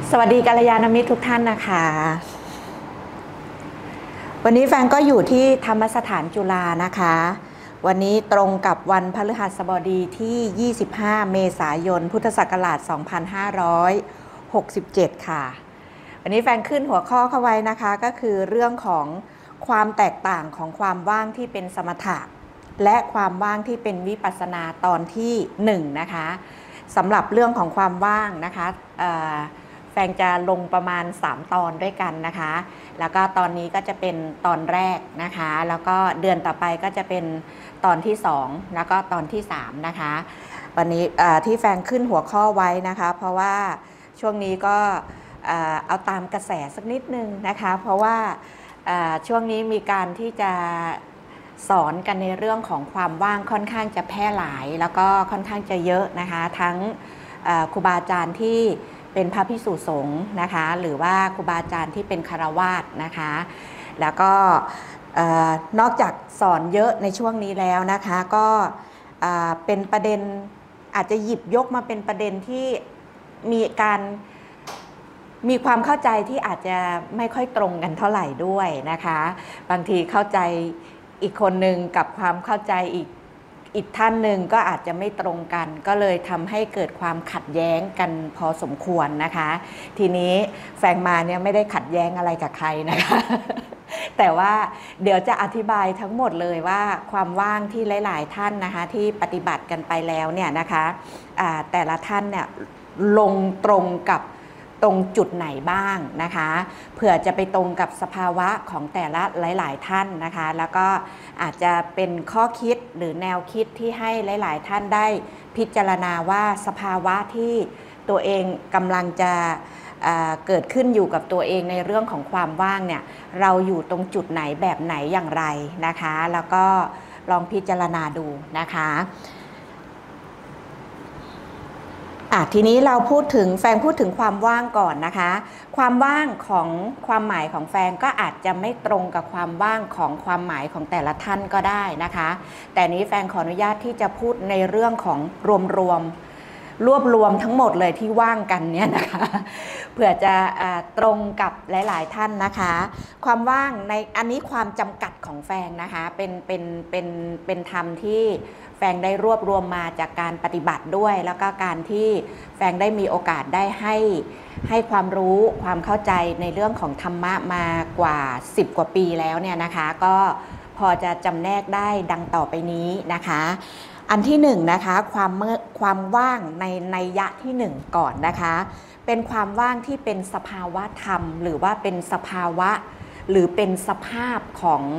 สวัสดีกัลยาณมิตรทุกท่านนะคะวันนี้แฟนก็อยู่ที่ธรรมสถานจุฬานะคะวันนี้ตรงกับวันพฤหัสบดีที่25เมษายนพุทธศักราช2567ค่ะวันนี้แฟนขึ้นหัวข้อเข้าไว้นะคะก็คือเรื่องของความแตกต่างของความว่างที่เป็นสมถะและความว่างที่เป็นวิปัสสนาตอนที่1นะคะสำหรับเรื่องของความว่างนะคะแฟนจะลงประมาณ3ตอนด้วยกันนะคะแล้วก็ตอนนี้ก็จะเป็นตอนแรกนะคะแล้วก็เดือนต่อไปก็จะเป็นตอนที่2แล้วก็ตอนที่3นะคะวันนี้ที่แฟนขึ้นหัวข้อไว้นะคะเพราะว่าช่วงนี้ก็เอาตามกระแสสักนิดนึงนะคะเพราะว่าช่วงนี้มีการที่จะสอนกันในเรื่องของความว่างค่อนข้างจะแพร่หลายแล้วก็ค่อนข้างจะเยอะนะคะทั้งครูบาอาจารย์ที่เป็นพระภิกษุสงฆ์นะคะหรือว่าครูบาอาจารย์ที่เป็นฆราวาสนะคะแล้วก็นอกจากสอนเยอะในช่วงนี้แล้วนะคะก็เป็นประเด็นอาจจะหยิบยกมาเป็นประเด็นที่มีความเข้าใจที่อาจจะไม่ค่อยตรงกันเท่าไหร่ด้วยนะคะบางทีเข้าใจอีกคนหนึ่งกับความเข้าใจอีกท่านหนึ่งก็อาจจะไม่ตรงกันก็เลยทำให้เกิดความขัดแย้งกันพอสมควรนะคะทีนี้แฟงมาเนี่ยไม่ได้ขัดแย้งอะไรกับใครนะคะแต่ว่าเดี๋ยวจะอธิบายทั้งหมดเลยว่าความว่างที่หลายๆท่านนะคะที่ปฏิบัติกันไปแล้วเนี่ยนะคะแต่ละท่านเนี่ยลงตรงกับตรงจุดไหนบ้างนะคะเผื่อจะไปตรงกับสภาวะของแต่ละหลายๆท่านนะคะแล้วก็อาจจะเป็นข้อคิดหรือแนวคิดที่ให้หลายๆท่านได้พิจารณาว่าสภาวะที่ตัวเองกำลังจะเกิดขึ้นอยู่กับตัวเองในเรื่องของความว่างเนี่ยเราอยู่ตรงจุดไหนแบบไหนอย่างไรนะคะแล้วก็ลองพิจารณาดูนะคะทีนี้เราแฟงพูดถึงความว่างก่อนนะคะความว่างของความหมายของแฟงก็อาจจะไม่ตรงกับความว่างของความหมายของแต่ละท่านก็ได้นะคะแต่นี้แฟงขออนุญาตที่จะพูดในเรื่องของรวบรวมทั้งหมดเลยที่ว่างกันเนี่ยนะคะเผื่อจะตรงกับหลายๆท่านนะคะความว่างในอันนี้ความจำกัดของแฟงนะคะเป็นธรรมที่แฟงได้รวบรวมมาจากการปฏิบัติด้วยแล้วก็การที่แฟงได้มีโอกาสได้ให้ความรู้ความเข้าใจในเรื่องของธรรมะมากว่า10กว่าปีแล้วเนี่ยนะคะก็พอจะจำแนกได้ดังต่อไปนี้นะคะอันที่1นะคะความว่างในนัยยะที่1ก่อนนะคะเป็นความว่างที่เป็นสภาวะธรรมหรือว่าเป็นสภาวะหรือเป็นสภาพ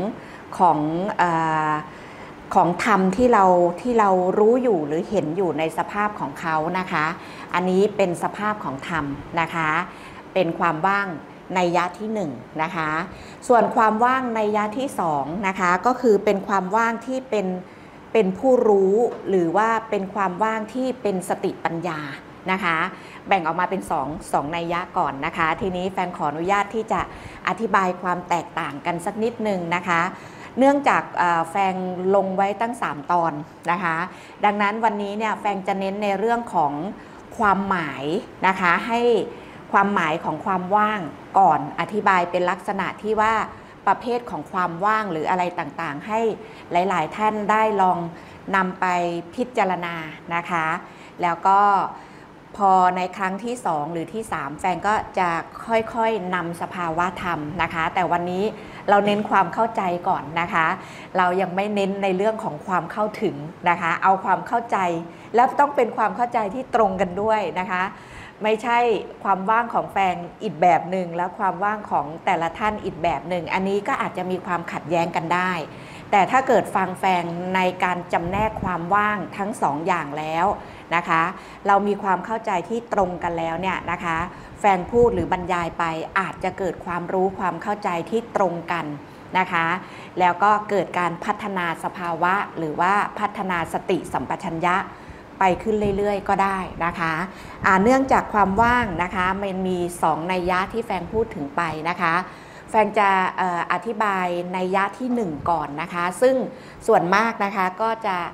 ของธรรมที่เรารู้อยู่หรือเห็นอยู่ในสภาพของเขานะคะอันนี้เป็นสภาพของธรรมนะคะเป็นความว่างนัยยะที่1นะคะส่วนความว่างนัยยะที่2นะคะก็คือเป็นความว่างที่เป็นผู้รู้หรือว่าเป็นความว่างที่เป็นสติปัญญานะคะแบ่งออกมาเป็น2นัยยะก่อนนะคะทีนี้แฟนขออนุญาตที่จะอธิบายความแตกต่างกันสักนิดนึงนะคะเนื่องจากแฟงลงไว้ตั้ง3ตอนนะคะดังนั้นวันนี้เนี่ยแฟงจะเน้นในเรื่องของความหมายนะคะให้ความหมายของความว่างก่อนอธิบายเป็นลักษณะที่ว่าประเภทของความว่างหรืออะไรต่างๆให้หลายๆท่านได้ลองนำไปพิจารณานะคะแล้วก็พอในครั้งที่2หรือที่3แฟนก็จะค่อยๆนำสภาวะธรรมนะคะแต่วันนี้เราเน้นความเข้าใจก่อนนะคะเรายังไม่เน้นในเรื่องของความเข้าถึงนะคะเอาความเข้าใจแล้วต้องเป็นความเข้าใจที่ตรงกันด้วยนะคะไม่ใช่ความว่างของแฟนอีกแบบหนึ่งแล้วความว่างของแต่ละท่านอีกแบบหนึ่งอันนี้ก็อาจจะมีความขัดแย้งกันได้แต่ถ้าเกิดฟังแฟนในการจำแนกความว่างทั้ง2อย่างแล้วนะคะเรามีความเข้าใจที่ตรงกันแล้วเนี่ยนะคะแฟนพูดหรือบรรยายไปอาจจะเกิดความรู้ความเข้าใจที่ตรงกันนะคะแล้วก็เกิดการพัฒนาสภาวะหรือว่าพัฒนาสติสัมปชัญญะไปขึ้นเรื่อยๆก็ได้นะคะเนื่องจากความว่างนะคะมันมี2นัยยะที่แฟนพูดถึงไปนะคะแฟนจะอธิบายนัยยะที่1ก่อนนะคะซึ่งส่วนมากนะคะก็จะ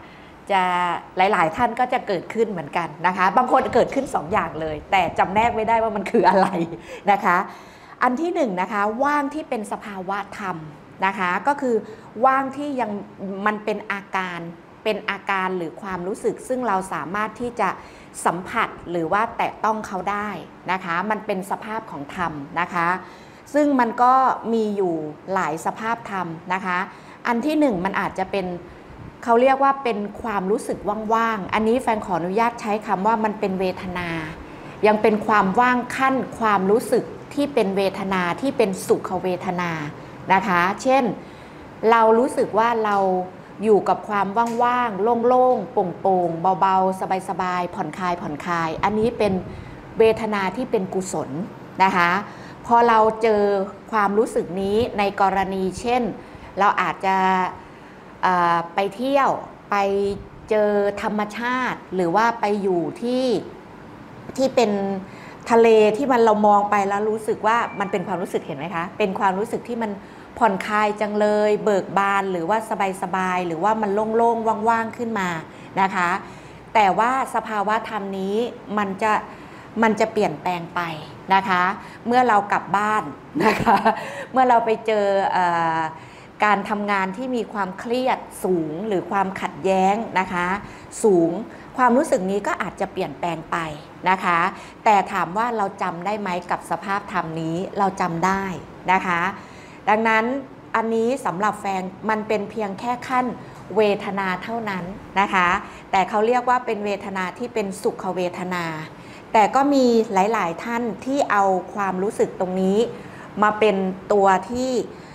จะหลายๆท่านก็จะเกิดขึ้นเหมือนกันนะคะบางคนเกิดขึ้น2 อย่างเลยแต่จำแนกไม่ได้ว่ามันคืออะไรนะคะอันที่1นะคะว่างที่เป็นสภาวะธรรมนะคะก็คือว่างที่ยังมันเป็นอาการหรือความรู้สึกซึ่งเราสามารถที่จะสัมผัสหรือว่าแตะต้องเขาได้นะคะมันเป็นสภาพของธรรมนะคะซึ่งมันก็มีอยู่หลายสภาพธรรมนะคะอันที่1มันอาจจะเป็นเขาเรียกว่าเป็นความรู้สึกว่างๆอันนี้แฟนขออนุญาตใช้คำว่ามันเป็นเวทนายังเป็นความว่างขั้นความรู้สึกที่เป็นเวทนาที่เป็นสุขเวทนานะคะเช่นเรารู้สึกว่าเราอยู่กับความว่างๆโล่งๆโปร่งๆเบาๆสบายๆผ่อนคลายอันนี้เป็นเวทนาที่เป็นกุศลนะคะพอเราเจอความรู้สึกนี้ในกรณีเช่นเราอาจจะไปเที่ยวไปเจอธรรมชาติหรือว่าไปอยู่ที่เป็นทะเลที่มันเรามองไปแล้วรู้สึกว่ามันเป็นความรู้สึกเห็นไหมคะเป็นความรู้สึกที่มันผ่อนคลายจังเลยเบิกบานหรือว่าสบายหรือว่ามันโล่งๆว่างๆขึ้นมานะคะแต่ว่าสภาวะธรรมนี้มันจะเปลี่ยนแปลงไปนะคะเมื่อเรากลับบ้านนะคะเมื่อเราไปเจอการทำงานที่มีความเครียดสูงหรือความขัดแย้งนะคะสูงความรู้สึกนี้ก็อาจจะเปลี่ยนแปลงไปนะคะแต่ถามว่าเราจำได้ไหมกับสภาพธรรมนี้เราจำได้นะคะดังนั้นอันนี้สำหรับแฟนมันเป็นเพียงแค่ขั้นเวทนาเท่านั้นนะคะแต่เขาเรียกว่าเป็นเวทนาที่เป็นสุขเวทนาแต่ก็มีหลายๆท่านที่เอาความรู้สึกตรงนี้มาเป็นตัวที่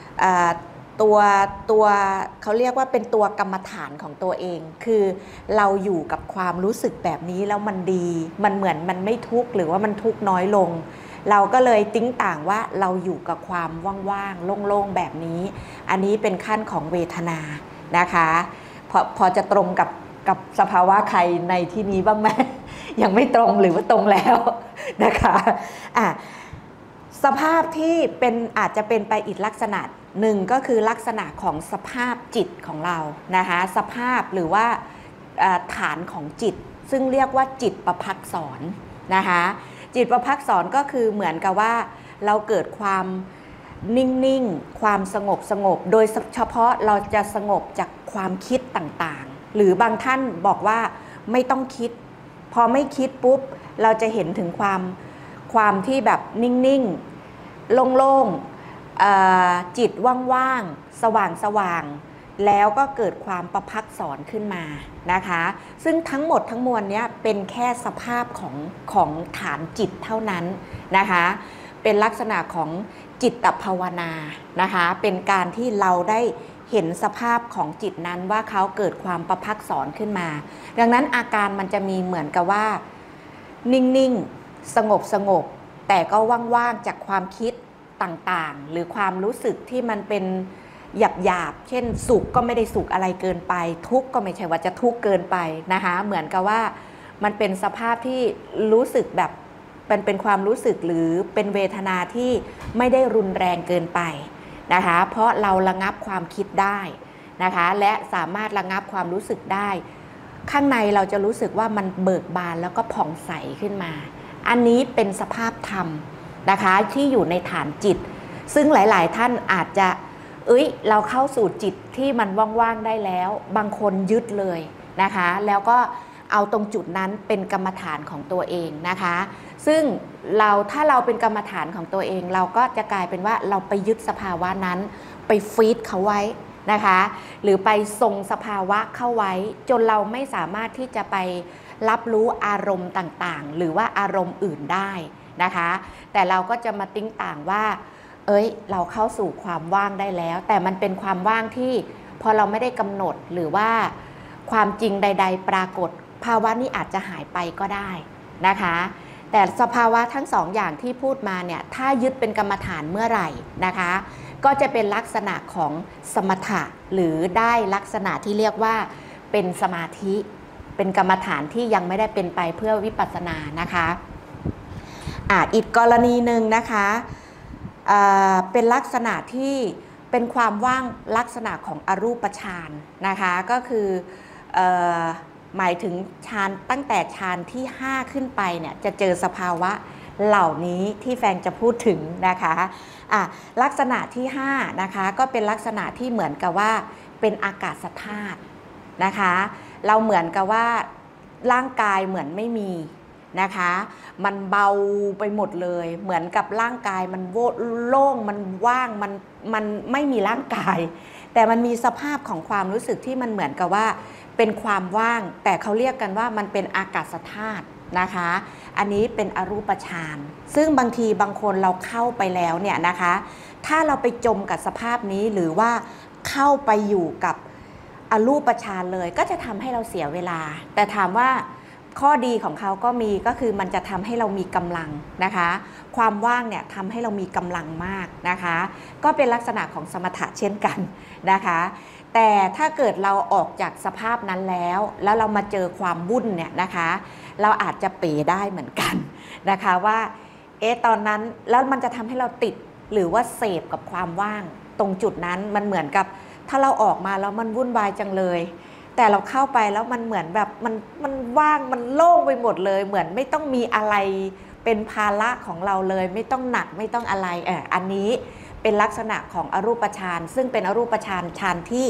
ตัวเขาเรียกว่าเป็นตัวกรรมฐานของตัวเองคือเราอยู่กับความรู้สึกแบบนี้แล้วมันดีมันเหมือนมันไม่ทุกข์หรือว่ามันทุกข์น้อยลงเราก็เลยติ้งต่างว่าเราอยู่กับความว่างๆโล่งๆแบบนี้อันนี้เป็นขั้นของเวทนานะคะพอจะตรงกับสภาวะใครในที่นี้บ้างไหม ยังไม่ตรงหรือว่าตรงแล้วนะคะสภาพที่เป็นอาจจะเป็นไปอีกลักษณะหนึ่งก็คือลักษณะของสภาพจิตของเรานะคะสภาพหรือว่าฐานของจิตซึ่งเรียกว่าจิตประภักษรนะคะจิตประภักษรก็คือเหมือนกับว่าเราเกิดความนิ่งๆความสงบโดยเฉพาะเราจะสงบจากความคิดต่างๆหรือบางท่านบอกว่าไม่ต้องคิดพอไม่คิดปุ๊บเราจะเห็นถึงความที่แบบนิ่งๆโล่งๆจิตว่างๆสว่างๆแล้วก็เกิดความประภักษรขึ้นมานะคะซึ่งทั้งหมดทั้งมวลนี้เป็นแค่สภาพของฐานจิตเท่านั้นนะคะเป็นลักษณะของจิตภาวนานะคะเป็นการที่เราได้เห็นสภาพของจิตนั้นว่าเขาเกิดความประภักษรขึ้นมาดังนั้นอาการมันจะมีเหมือนกับว่านิ่งๆสงบแต่ก็ว่างๆจากความคิดต่างๆหรือความรู้สึกที่มันเป็นหยาบๆเช่นสุขก็ไม่ได้สุขอะไรเกินไปทุกข์ก็ไม่ใช่ว่าจะทุกข์เกินไปนะคะเหมือนกับว่ามันเป็นสภาพที่รู้สึกแบบเป็นความรู้สึกหรือเป็นเวทนาที่ไม่ได้รุนแรงเกินไปนะคะเพราะเราระงับความคิดได้นะคะและสามารถระงับความรู้สึกได้ข้างในเราจะรู้สึกว่ามันเบิกบานแล้วก็ผ่องใสขึ้นมาอันนี้เป็นสภาพธรรมนะคะที่อยู่ในฐานจิตซึ่งหลายๆท่านอาจจะเราเข้าสู่จิตที่มันว่างๆได้แล้วบางคนยึดเลยนะคะแล้วก็เอาตรงจุดนั้นเป็นกรรมฐานของตัวเองนะคะซึ่งถ้าเราเป็นกรรมฐานของตัวเองเราก็จะกลายเป็นว่าเราไปยึดสภาวะนั้นไปฟีดเขาไว้นะคะหรือไปทรงสภาวะเข้าไว้จนเราไม่สามารถที่จะไปรับรู้อารมณ์ต่างๆหรือว่าอารมณ์อื่นได้นะคะแต่เราก็จะมาติ้งต่างว่าเราเข้าสู่ความว่างได้แล้วแต่มันเป็นความว่างที่พอเราไม่ได้กำหนดหรือว่าความจริงใดๆปรากฏภาวะนี้อาจจะหายไปก็ได้นะคะแต่สภาวะทั้งสองอย่างที่พูดมาเนี่ยถ้ายึดเป็นกรรมฐานเมื่อไหร่นะคะก็จะเป็นลักษณะของสมถะหรือได้ลักษณะที่เรียกว่าเป็นสมาธิเป็นกรรมฐานที่ยังไม่ได้เป็นไปเพื่อวิปัสสนานะคะอีกกรณีหนึ่งนะคะเป็นลักษณะที่เป็นความว่างลักษณะของอรูปฌานนะคะก็คือหมายถึงฌานตั้งแต่ฌานที่5ขึ้นไปเนี่ยจะเจอสภาวะเหล่านี้ที่แฟงจะพูดถึงนะคะลักษณะที่5นะคะก็เป็นลักษณะที่เหมือนกับว่าเป็นอากาศธาตุนะคะเราเหมือนกับว่าร่างกายเหมือนไม่มีนะคะมันเบาไปหมดเลยเหมือนกับร่างกายมันโล่งมันว่างมันไม่มีร่างกายแต่มันมีสภาพของความรู้สึกที่มันเหมือนกับว่าเป็นความว่างแต่เขาเรียกกันว่ามันเป็นอากาศธาตุนะคะอันนี้เป็นอรูปฌานซึ่งบางทีบางคนเราเข้าไปแล้วเนี่ยนะคะถ้าเราไปจมกับสภาพนี้หรือว่าเข้าไปอยู่กับอรูปฌานเลยก็จะทำให้เราเสียเวลาแต่ถามว่าข้อดีของเขาก็มีก็คือมันจะทำให้เรามีกำลังนะคะความว่างเนี่ยทำให้เรามีกำลังมากนะคะก็เป็นลักษณะของสมถะเช่นกันนะคะแต่ถ้าเกิดเราออกจากสภาพนั้นแล้วเรามาเจอความวุ่นเนี่ยนะคะเราอาจจะเป๋ได้เหมือนกันนะคะว่าตอนนั้นแล้วมันจะทำให้เราติดหรือว่าเสพกับความว่างตรงจุดนั้นมันเหมือนกับถ้าเราออกมาแล้วมันวุ่นวายจังเลยแต่เราเข้าไปแล้วมันเหมือนแบบมันว่างมันโล่งไปหมดเลยเหมือนไม่ต้องมีอะไรเป็นภาระของเราเลยไม่ต้องหนักไม่ต้องอะไรอันนี้เป็นลักษณะของอรูปฌานซึ่งเป็นอรูปฌานฌานที่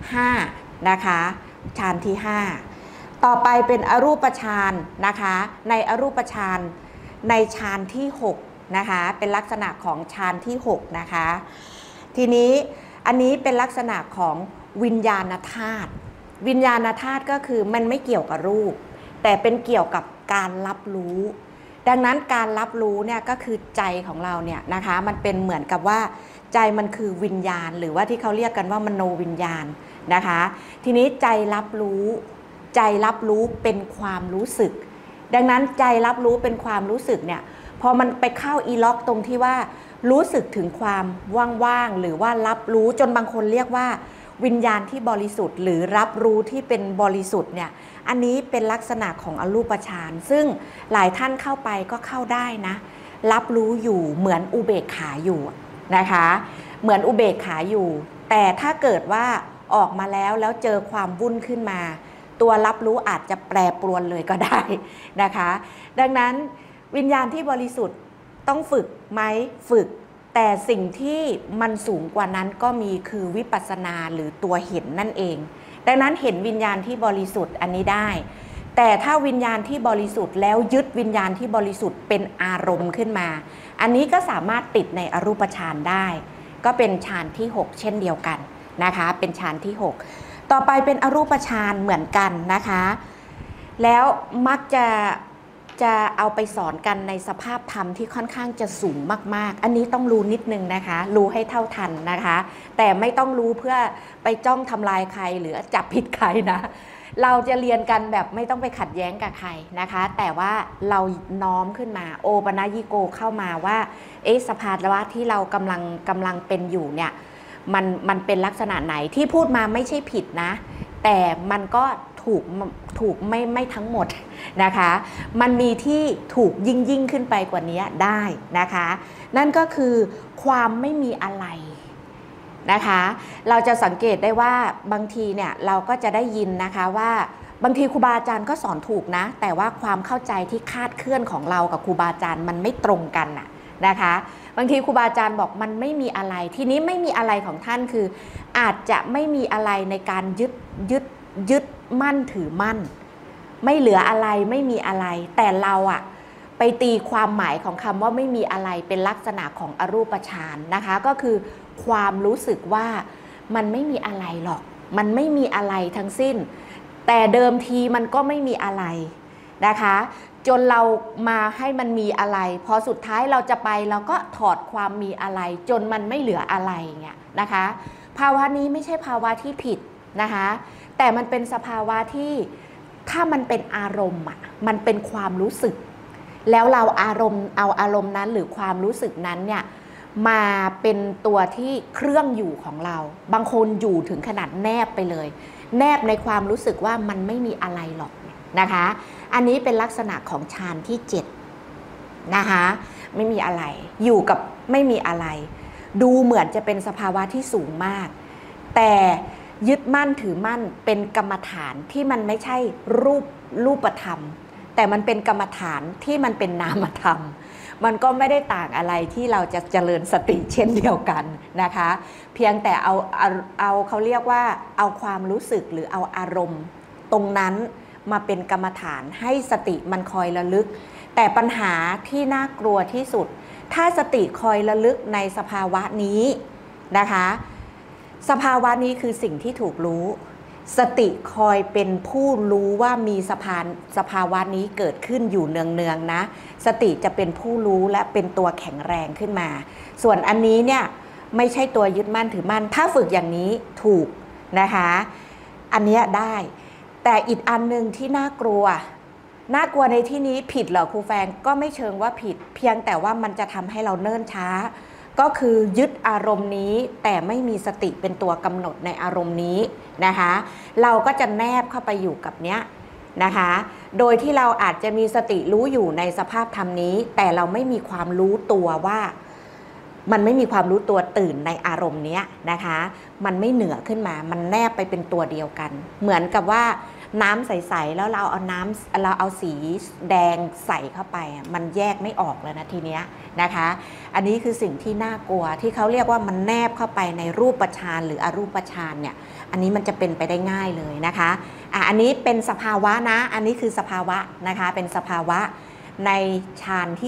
5นะคะฌานที่5ต่อไปเป็นอรูปฌานนะคะในอรูปฌานในฌานที่6นะคะเป็นลักษณะของฌานที่6นะคะทีนี้อันนี้เป็นลักษณะของวิญญาณธาตุวิญญาณธาตุก็คือมันไม่เกี่ยวกับรูปแต่เป็นเกี่ยวกับการรับรู้ดังนั้นการรับรู้เนี่ยก็คือใจของเราเนี่ยนะคะมันเป็นเหมือนกับว่าใจมันคือวิญญาณหรือว่าที่เขาเรียกกันว่ามโนวิญญาณนะคะทีนี้ใจรับรู้เป็นความรู้สึกดังนั้นใจรับรู้เป็นความรู้สึกเนี่ยพอมันไปเข้าอีล็อกตรงที่ว่ารู้สึกถึงความว่างๆหรือว่ารับรู้จนบางคนเรียกว่าวิญญาณที่บริสุทธิ์หรือรับรู้ที่เป็นบริสุทธิ์เนี่ยอันนี้เป็นลักษณะของอรูปฌานซึ่งหลายท่านเข้าไปก็เข้าได้นะรับรู้อยู่เหมือนอุเบกขาอยู่นะคะเหมือนอุเบกขาอยู่แต่ถ้าเกิดว่าออกมาแล้วเจอความวุ่นขึ้นมาตัวรับรู้อาจจะแปรปรวนเลยก็ได้นะคะดังนั้นวิญญาณที่บริสุทธิ์ต้องฝึกไหมฝึกแต่สิ่งที่มันสูงกว่านั้นก็มีคือวิปัสสนาหรือตัวเห็นนั่นเองดังนั้นเห็นวิญญาณที่บริสุทธิ์อันนี้ได้แต่ถ้าวิญญาณที่บริสุทธิ์แล้วยึดวิญญาณที่บริสุทธิ์เป็นอารมณ์ขึ้นมาอันนี้ก็สามารถติดในอรูปฌานได้ก็เป็นฌานที่6เช่นเดียวกันนะคะเป็นฌานที่6ต่อไปเป็นอรูปฌานเหมือนกันนะคะแล้วมักจะเอาไปสอนกันในสภาพธรรมที่ค่อนข้างจะสูงมากๆอันนี้ต้องรู้นิดนึงนะคะรู้ให้เท่าทันนะคะแต่ไม่ต้องรู้เพื่อไปจ้องทำลายใครหรือจับผิดใครนะเราจะเรียนกันแบบไม่ต้องไปขัดแย้งกับใครนะคะแต่ว่าเราน้อมขึ้นมาโอปนัญิโกเข้ามาว่าสภาวะที่เรากำลังเป็นอยู่เนี่ยมันเป็นลักษณะไหนที่พูดมาไม่ใช่ผิดนะแต่มันก็ถูกไม่ทั้งหมดนะคะมันมีที่ถูกยิ่งขึ้นไปกว่านี้ได้นะคะนั่นก็คือความไม่มีอะไรนะคะเราจะสังเกตได้ว่าบางทีเนี่ยเราก็จะได้ยินนะคะว่าบางทีครูบาอาจารย์ก็สอนถูกนะแต่ว่าความเข้าใจที่คลาดเคลื่อนของเรากับครูบาอาจารย์มันไม่ตรงกันนะคะบางทีครูบาอาจารย์บอกมันไม่มีอะไรทีนี้ไม่มีอะไรของท่านคืออาจจะไม่มีอะไรในการยึดมั่นถือมั่นไม่เหลืออะไรไม่มีอะไรแต่เราไปตีความหมายของคำว่าไม่มีอะไรเป็นลักษณะของอรูปฌานนะคะก็คือความรู้สึกว่ามันไม่มีอะไรหรอกมันไม่มีอะไรทั้งสิ้นแต่เดิมทีมันก็ไม่มีอะไรนะคะจนเรามาให้มันมีอะไรพอสุดท้ายเราจะไปเราก็ถอดความมีอะไรจนมันไม่เหลืออะไรเงี้ยนะคะภาวะนี้ไม่ใช่ภาวะที่ผิดนะคะแต่มันเป็นสภาวะที่ถ้ามันเป็นอารมณ์มันเป็นความรู้สึกแล้วเราเอาอารมณ์นั้นหรือความรู้สึกนั้นเนี่ยมาเป็นตัวที่เครื่องอยู่ของเราบางคนอยู่ถึงขนาดแนบไปเลยแนบในความรู้สึกว่ามันไม่มีอะไรหรอกนะคะอันนี้เป็นลักษณะของฌานที่7นะคะไม่มีอะไรอยู่กับไม่มีอะไรดูเหมือนจะเป็นสภาวะที่สูงมากแต่ยึดมั่นถือมั่นเป็นกรรมฐานที่มันไม่ใช่รูปธรรมแต่มันเป็นกรรมฐานที่มันเป็นนามธรรมมันก็ไม่ได้ต่างอะไรที่เราจะเจริญสติเช่นเดียวกันนะคะเพียงแต่เอาเขาเรียกว่าเอาความรู้สึกหรือเอาอารมณ์ตรงนั้นมาเป็นกรรมฐานให้สติมันคอยระลึกแต่ปัญหาที่น่ากลัวที่สุดถ้าสติคอยระลึกในสภาวะนี้นะคะสภาวะนี้คือสิ่งที่ถูกรู้สติคอยเป็นผู้รู้ว่ามีสภาวะนี้เกิดขึ้นอยู่เนืองๆนะสติจะเป็นผู้รู้และเป็นตัวแข็งแรงขึ้นมาส่วนอันนี้เนี่ยไม่ใช่ตัวยึดมั่นถือมั่นถ้าฝึกอย่างนี้ถูกนะคะอันนี้ได้แต่อีกอันนึงที่น่ากลัวในที่นี้ผิดเหรอครูแฟงก็ไม่เชิงว่าผิดเพียงแต่ว่ามันจะทำให้เราเนิ่นช้าก็คือยึดอารมณ์นี้แต่ไม่มีสติเป็นตัวกำหนดในอารมณ์นี้นะคะเราก็จะแนบเข้าไปอยู่กับเนี้ยนะคะโดยที่เราอาจจะมีสติรู้อยู่ในสภาพธรรมนี้แต่เราไม่มีความรู้ตัวว่ามันไม่มีความรู้ตัวตื่นในอารมณ์นี้นะคะมันไม่เหนือขึ้นมามันแนบไปเป็นตัวเดียวกันเหมือนกับว่าน้ำใสๆแล้วเราเอาสีแดงใส่เข้าไปมันแยกไม่ออกเลยนะทีเนี้ยนะคะอันนี้คือสิ่งที่น่ากลัวที่เขาเรียกว่ามันแนบเข้าไปในรูปฌานหรืออรูปฌานเนี่ยอันนี้มันจะเป็นไปได้ง่ายเลยนะคะอันนี้เป็นสภาวะนะอันนี้คือสภาวะนะคะเป็นสภาวะในฌานที่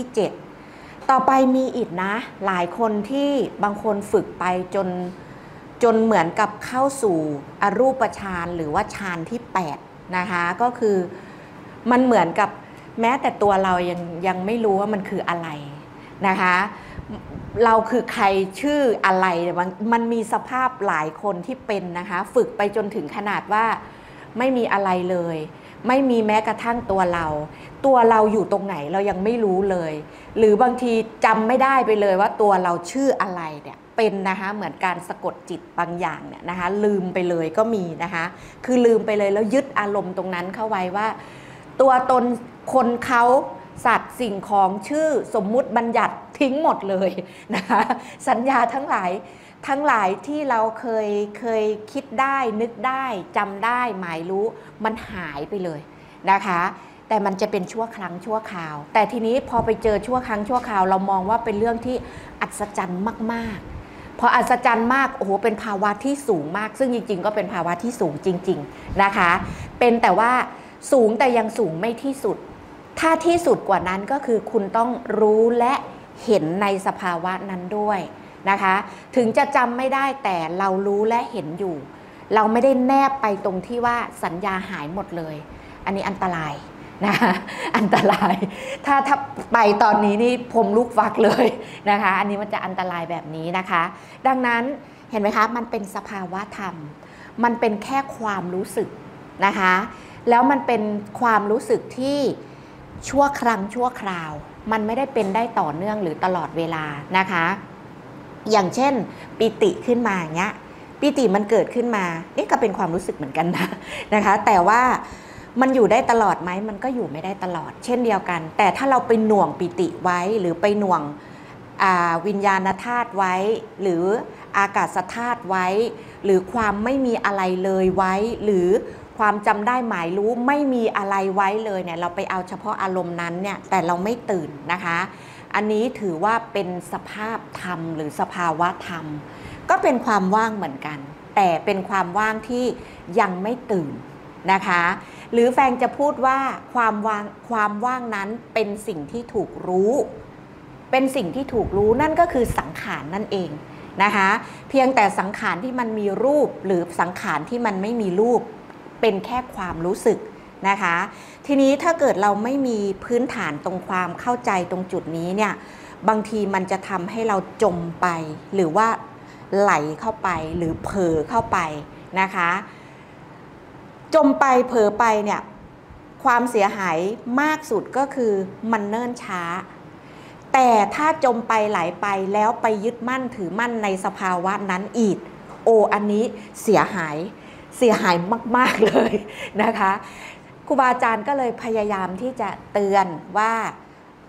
7ต่อไปมีอีกนะหลายคนที่บางคนฝึกไปจนเหมือนกับเข้าสู่อรูปฌานหรือว่าฌานที่8นะคะก็คือมันเหมือนกับแม้แต่ตัวเรายังไม่รู้ว่ามันคืออะไรนะคะเราคือใครชื่ออะไรมันมีสภาพหลายคนที่เป็นนะคะฝึกไปจนถึงขนาดว่าไม่มีอะไรเลยไม่มีแม้กระทั่งตัวเราอยู่ตรงไหนเรายังไม่รู้เลยหรือบางทีจำไม่ได้ไปเลยว่าตัวเราชื่ออะไรเนี่ยเป็นนะคะเหมือนการสะกดจิตบางอย่างเนี่ยนะคะลืมไปเลยก็มีนะคะคือลืมไปเลยแล้วยึดอารมณ์ตรงนั้นเข้าไว้ว่าตัวตนคนเขาสัตว์สิ่งของชื่อสมมุติบัญญัติทิ้งหมดเลยนะคะสัญญาทั้งหลายที่เราเคยคิดได้นึกได้จำได้หมายรู้มันหายไปเลยนะคะแต่มันจะเป็นชั่วครั้งชั่วคราวแต่ทีนี้พอไปเจอชั่วครั้งชั่วคราวเรามองว่าเป็นเรื่องที่อัศจรรย์มากๆพออัศจรรย์มากโอ้โหเป็นภาวะที่สูงมากซึ่งจริงๆก็เป็นภาวะที่สูงจริงๆนะคะเป็นแต่ว่าสูงแต่ยังสูงไม่ที่สุดถ้าที่สุดกว่านั้นก็คือคุณต้องรู้และเห็นในสภาวะนั้นด้วยนะคะถึงจะจำไม่ได้แต่เรารู้และเห็นอยู่เราไม่ได้แนบไปตรงที่ว่าสัญญาหายหมดเลยอันนี้อันตรายนะคะอันตรายถ้าไปตอนนี้นี่ผมลุกฟักเลยนะคะอันนี้มันจะอันตรายแบบนี้นะคะดังนั้นเห็นไหมคะมันเป็นสภาวะธรรมมันเป็นแค่ความรู้สึกนะคะแล้วมันเป็นความรู้สึกที่ชั่วครั้งชั่วคราวมันไม่ได้เป็นได้ต่อเนื่องหรือตลอดเวลานะคะอย่างเช่นปิติขึ้นมาอย่างเงี้ยปิติมันเกิดขึ้นมานี่ก็เป็นความรู้สึกเหมือนกันนะคะแต่ว่ามันอยู่ได้ตลอดไหมมันก็อยู่ไม่ได้ตลอดเช่นเดียวกันแต่ถ้าเราไปหน่วงปิติไว้หรือไปหน่วงวิญญาณธาตุไว้หรืออากาศธาตุไว้หรือความไม่มีอะไรเลยไว้หรือความจำได้หมายรู้ไม่มีอะไรไว้เลยเนี่ยเราไปเอาเฉพาะอารมณ์นั้นเนี่ยแต่เราไม่ตื่นนะคะอันนี้ถือว่าเป็นสภาพธรรมหรือสภาวะธรรมก็เป็นความว่างเหมือนกันแต่เป็นความว่างที่ยังไม่ตื่นนะคะหรือแฟงจะพูดว่าความว่างนั้นเป็นสิ่งที่ถูกรู้เป็นสิ่งที่ถูกรู้นั่นก็คือสังขารนั่นเองนะคะเพียงแต่สังขารที่มันมีรูปหรือสังขารที่มันไม่มีรูปเป็นแค่ความรู้สึกนะคะทีนี้ถ้าเกิดเราไม่มีพื้นฐานตรงความเข้าใจตรงจุดนี้เนี่ยบางทีมันจะทำให้เราจมไปหรือว่าไหลเข้าไปหรือเผลอเข้าไปนะคะจมไปเผลอไปเนี่ยความเสียหายมากสุดก็คือมันเนิ่นช้าแต่ถ้าจมไปไหลไปแล้วไปยึดมั่นถือมั่นในสภาวะนั้นอีกอันนี้เสียหายมากๆเลยนะคะครูบาอาจารย์ก็เลยพยายามที่จะเตือนว่า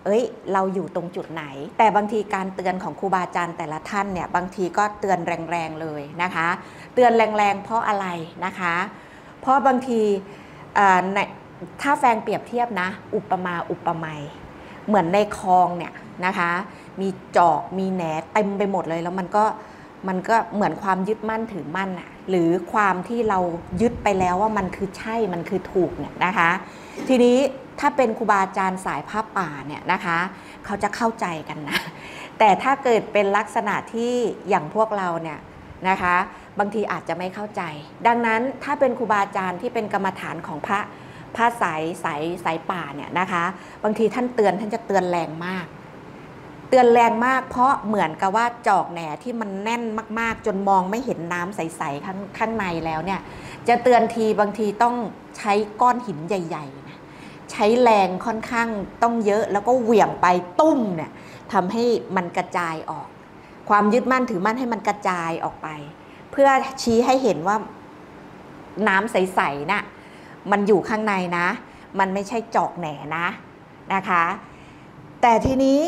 เอ้ยเราอยู่ตรงจุดไหนแต่บางทีการเตือนของครูบาอาจารย์แต่ละท่านเนี่ยบางทีก็เตือนแรงๆเลยนะคะเตือนแรงๆเพราะอะไรนะคะเพราะบางทีถ้าแฟงเปรียบเทียบนะอุปมาอุปไมยเหมือนในคลองเนี่ยนะคะมีจอกมีแหนเต็มไปหมดเลยแล้วมันก็เหมือนความยึดมั่นถือมั่นอะหรือความที่เรายึดไปแล้วว่ามันคือใช่มันคือถูกเนี่ยนะคะทีนี้ถ้าเป็นครูบาอาจารย์สายผ้าป่าเนี่ยนะคะเขาจะเข้าใจกันนะแต่ถ้าเกิดเป็นลักษณะที่อย่างพวกเราเนี่ยนะคะบางทีอาจจะไม่เข้าใจดังนั้นถ้าเป็นครูบาอาจารย์ที่เป็นกรรมฐานของพระสายป่าเนี่ยนะคะบางทีท่านเตือนท่านจะเตือนแรงมากเตือนแรงมากเพราะเหมือนกับว่าจอกแหน่ที่มันแน่นมากๆจนมองไม่เห็นน้ำใสๆข้างในแล้วเนี่ยจะเตือนทีบางทีต้องใช้ก้อนหินใหญ่ๆนะใช้แรงค่อนข้างต้องเยอะแล้วก็เหวี่ยงไปตุ้มเนี่ยทำให้มันกระจายออกความยึดมั่นถือมั่นให้มันกระจายออกไปเพื่อชี้ให้เห็นว่าน้ำใสๆน่ะมันอยู่ข้างในนะมันไม่ใช่จอกแหน่นะคะแต่ทีนี้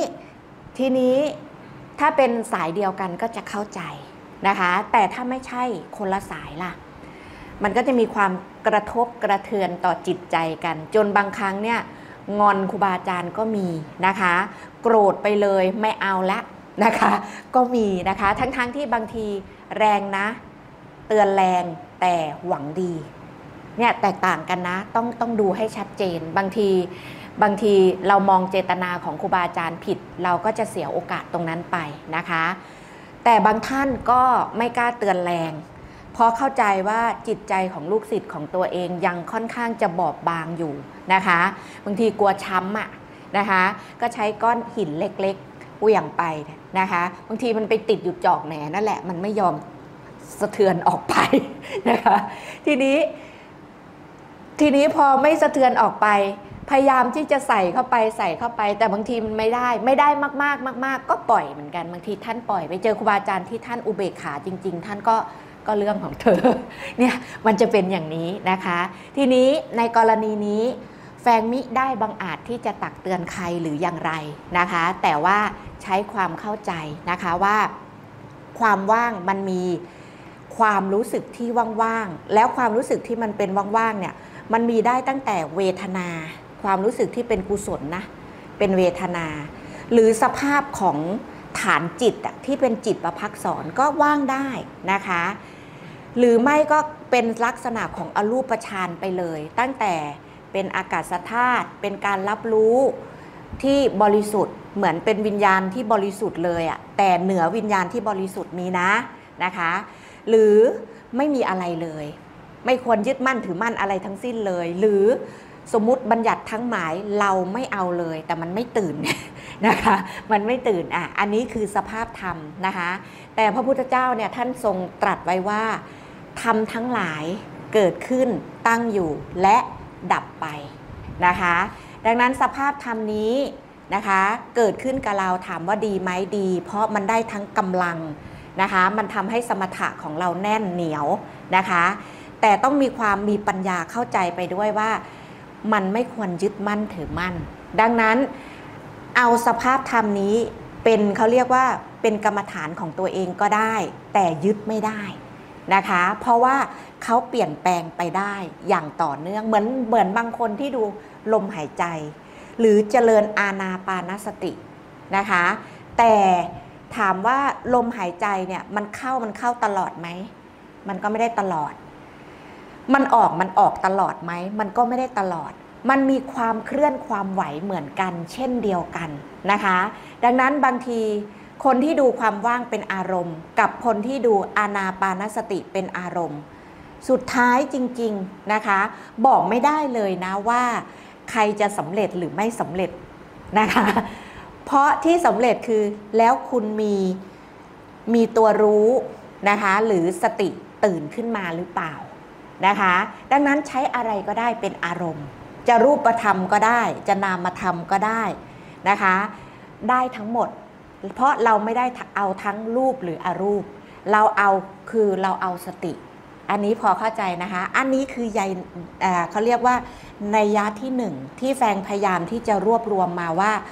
ถ้าเป็นสายเดียวกันก็จะเข้าใจนะคะแต่ถ้าไม่ใช่คนละสายล่ะมันก็จะมีความกระทบกระเทือนต่อจิตใจกันจนบางครั้งเนี่ยงอนครูบาอาจารย์ก็มีนะคะโกรธไปเลยไม่เอาละนะคะก็มีนะคะทั้งที่บางทีแรงนะเตือนแรงแต่หวังดีเนี่ยแตกต่างกันนะต้องดูให้ชัดเจนบางทีเรามองเจตนาของครูบาอาจารย์ผิดเราก็จะเสียโอกาสตรงนั้นไปนะคะแต่บางท่านก็ไม่กล้าเตือนแรงเพราะเข้าใจว่าจิตใจของลูกศิษย์ของตัวเองยังค่อนข้างจะบอบบางอยู่นะคะบางทีกลัวช้ำอะนะคะก็ใช้ก้อนหินเล็กๆเหวี่ยงไปนะคะบางทีมันไปติดอยู่จอกแหนนั่นแหละมันไม่ยอมสะเทือนออกไปนะคะทีนี้พอไม่สะเทือนออกไปพยายามที่จะใส่เข้าไปแต่บางทีมันไม่ได้มากก็ปล่อยเหมือนกันบางทีท่านปล่อยไปเจอครูบาอาจารย์ที่ท่านอุเบกขาจริงๆท่านก็เรื่องของเธอเนี่ยมันจะเป็นอย่างนี้นะคะทีนี้ในกรณีนี้แฟงมิได้บังอาจที่จะตักเตือนใครหรืออย่างไรนะคะแต่ว่าใช้ความเข้าใจนะคะว่าความว่างมันมีความรู้สึกที่ว่างๆแล้วความรู้สึกที่มันเป็นว่างๆเนี่ยมันมีได้ตั้งแต่เวทนาความรู้สึกที่เป็นกุศลนะเป็นเวทนาหรือสภาพของฐานจิตที่เป็นจิตประภักษรก็ว่างได้นะคะหรือไม่ก็เป็นลักษณะของอรูปฌานไปเลยตั้งแต่เป็นอากาศธาตุเป็นการรับรู้ที่บริสุทธิ์เหมือนเป็นวิญญาณที่บริสุทธิ์เลยแต่เหนือวิญญาณที่บริสุทธิ์มีนะคะหรือไม่มีอะไรเลยไม่ควรยึดมั่นถือมั่นอะไรทั้งสิ้นเลยหรือสมมุติบัญญัติทั้งหมายเราไม่เอาเลยแต่มันไม่ตื่นนะคะมันไม่ตื่นอันนี้คือสภาพธรรมนะคะแต่พระพุทธเจ้าเนี่ยท่านทรงตรัสไว้ว่าธรรมทั้งหลายเกิดขึ้นตั้งอยู่และดับไปนะคะดังนั้นสภาพธรรมนี้นะคะเกิดขึ้นกับเราถามว่าดีไหมดีเพราะมันได้ทั้งกำลังนะคะมันทำให้สมถะของเราแน่นเหนียวนะคะแต่ต้องมีปัญญาเข้าใจไปด้วยว่ามันไม่ควรยึดมั่นถือมั่นดังนั้นเอาสภาพธรรมนี้เป็นเขาเรียกว่าเป็นกรรมฐานของตัวเองก็ได้แต่ยึดไม่ได้นะคะเพราะว่าเขาเปลี่ยนแปลงไปได้อย่างต่อเนื่องเหมือนบางคนที่ดูลมหายใจหรือเจริญอานาปานสตินะคะแต่ถามว่าลมหายใจเนี่ยมันเข้าตลอดไหมมันก็ไม่ได้ตลอดมันออกตลอดไหมมันก็ไม่ได้ตลอดมันมีความเคลื่อนความไหวเหมือนกันเช่นเดียวกันนะคะดังนั้นบางทีคนที่ดูความว่างเป็นอารมณ์กับคนที่ดูอานาปานสติเป็นอารมณ์สุดท้ายจริงๆนะคะบอกไม่ได้เลยนะว่าใครจะสำเร็จหรือไม่สำเร็จนะคะเพราะที่สำเร็จคือแล้วคุณมีตัวรู้นะคะหรือสติตื่นขึ้นมาหรือเปล่านะคะดังนั้นใช้อะไรก็ได้เป็นอารมณ์จะรูปธรรมก็ได้จะนามธรรมก็ได้นะคะได้ทั้งหมดเพราะเราไม่ได้เอาทั้งรูปหรืออรูปเราเอาสติอันนี้พอเข้าใจนะคะอันนี้คือเขาเรียกว่านัยยะที่หนึ่งที่แฟงพยายามที่จะรวบรวมมาว่า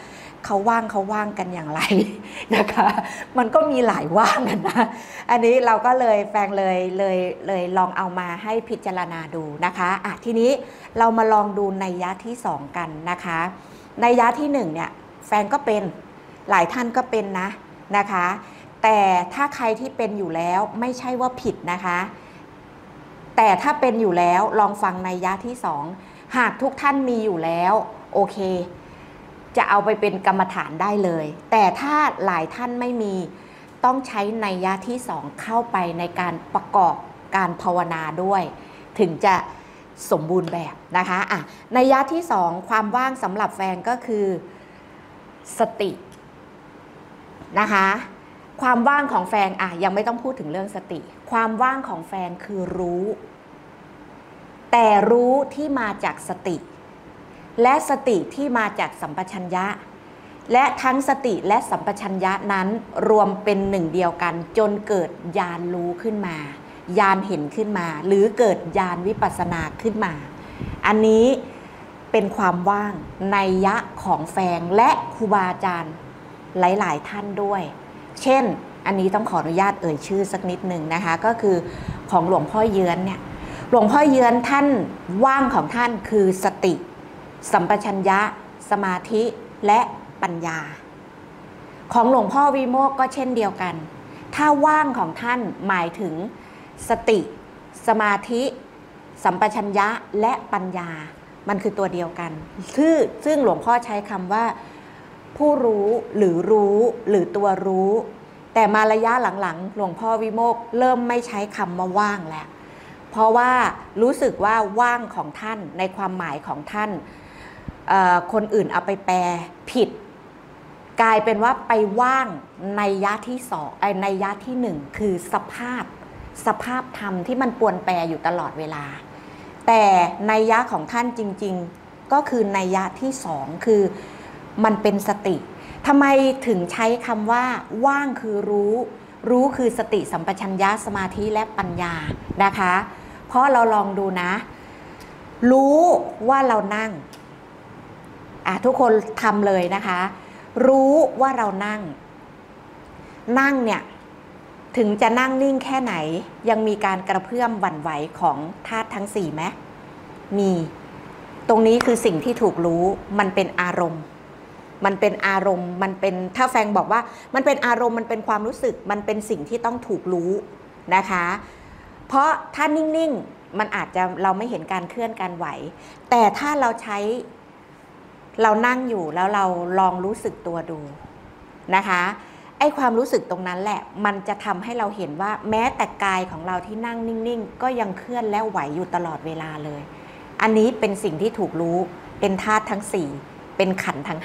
เขาว่างกันอย่างไรนะคะมันก็มีหลายว่างกันนะอันนี้เราก็เลยแฟงเลยลองเอามาให้พิจารณาดูนะคะทีนี้เรามาลองดูนัยยะที่2กันนะคะนัยยะที่1เนี่ยแฟงก็เป็นหลายท่านก็เป็นนะคะแต่ถ้าใครที่เป็นอยู่แล้วไม่ใช่ว่าผิดนะคะแต่ถ้าเป็นอยู่แล้วลองฟังนัยยะที่2หากทุกท่านมีอยู่แล้วโอเคจะเอาไปเป็นกรรมฐานได้เลยแต่ถ้าหลายท่านไม่มีต้องใช้นัยยะที่2เข้าไปในการประกอบการภาวนาด้วยถึงจะสมบูรณ์แบบนะคะนัยยะที่2ความว่างสำหรับแฟนก็คือสตินะคะความว่างของแฟนยังไม่ต้องพูดถึงเรื่องสติความว่างของแฟนคือรู้แต่รู้ที่มาจากสติและสติที่มาจากสัมปชัญญะและทั้งสติและสัมปชัญญะนั้นรวมเป็นหนึ่งเดียวกันจนเกิดญาณรู้ขึ้นมาญาณเห็นขึ้นมาหรือเกิดญาณวิปัสสนาขึ้นมาอันนี้เป็นความว่างนัยยะของแฟงและครูบาอาจารย์หลายๆท่านด้วยเช่นอันนี้ต้องขออนุญาตเอ่ยชื่อสักนิดหนึ่งนะคะก็คือของหลวงพ่อเยื้อนเนี่ยหลวงพ่อเยื้อนท่านว่างของท่านคือสติสัมปชัญญะสมาธิและปัญญาของหลวงพ่อวิโมกข์ก็เช่นเดียวกันถ้าว่างของท่านหมายถึงสติสมาธิสัมปชัญญะและปัญญามันคือตัวเดียวกันซึ่งหลวงพ่อใช้คำว่าผู้รู้หรือตัวรู้แต่มาระยะหลังๆหลวงพ่อวิโมกข์เริ่มไม่ใช้คำว่าว่างแล้วเพราะว่ารู้สึกว่าว่างของท่านในความหมายของท่านคนอื่นเอาไปแปลผิดกลายเป็นว่าไปว่างนัยยะที่2นัยยะที่1คือสภาพธรรมที่มันปวนแปรอยู่ตลอดเวลาแต่นัยยะของท่านจริงๆก็คือนัยยะที่2คือมันเป็นสติทำไมถึงใช้คำว่าว่างคือรู้คือสติสัมปชัญญะสมาธิและปัญญานะคะเพราะเราลองดูนะรู้ว่าเรานั่งทุกคนทำเลยนะคะรู้ว่าเรานั่งเนี่ยถึงจะนั่งนิ่งแค่ไหนยังมีการกระเพื่อมหวั่นไหวของธาตุทั้ง4ไหมมีตรงนี้คือสิ่งที่ถูกรู้มันเป็นอารมณ์มันเป็นถ้าแฟงบอกว่ามันเป็นอารมณ์มันเป็นความรู้สึกมันเป็นสิ่งที่ต้องถูกรู้นะคะเพราะถ้านิ่งๆมันอาจจะเราไม่เห็นการเคลื่อนการไหวแต่ถ้าเรานั่งอยู่แล้วเราลองรู้สึกตัวดูนะคะไอ้ความรู้สึกตรงนั้นแหละมันจะทำให้เราเห็นว่าแม้แต่กายของเราที่นั่งนิ่งๆก็ยังเคลื่อนและไหวอยู่ตลอดเวลาเลยอันนี้เป็นสิ่งที่ถูกรู้เป็นธาตุทั้ง4เป็นขันธ์ทั้ง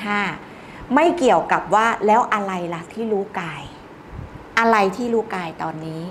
5ไม่เกี่ยวกับว่าแล้วอะไรล่ะที่รู้กายอะไรที่รู้กายตอนนี้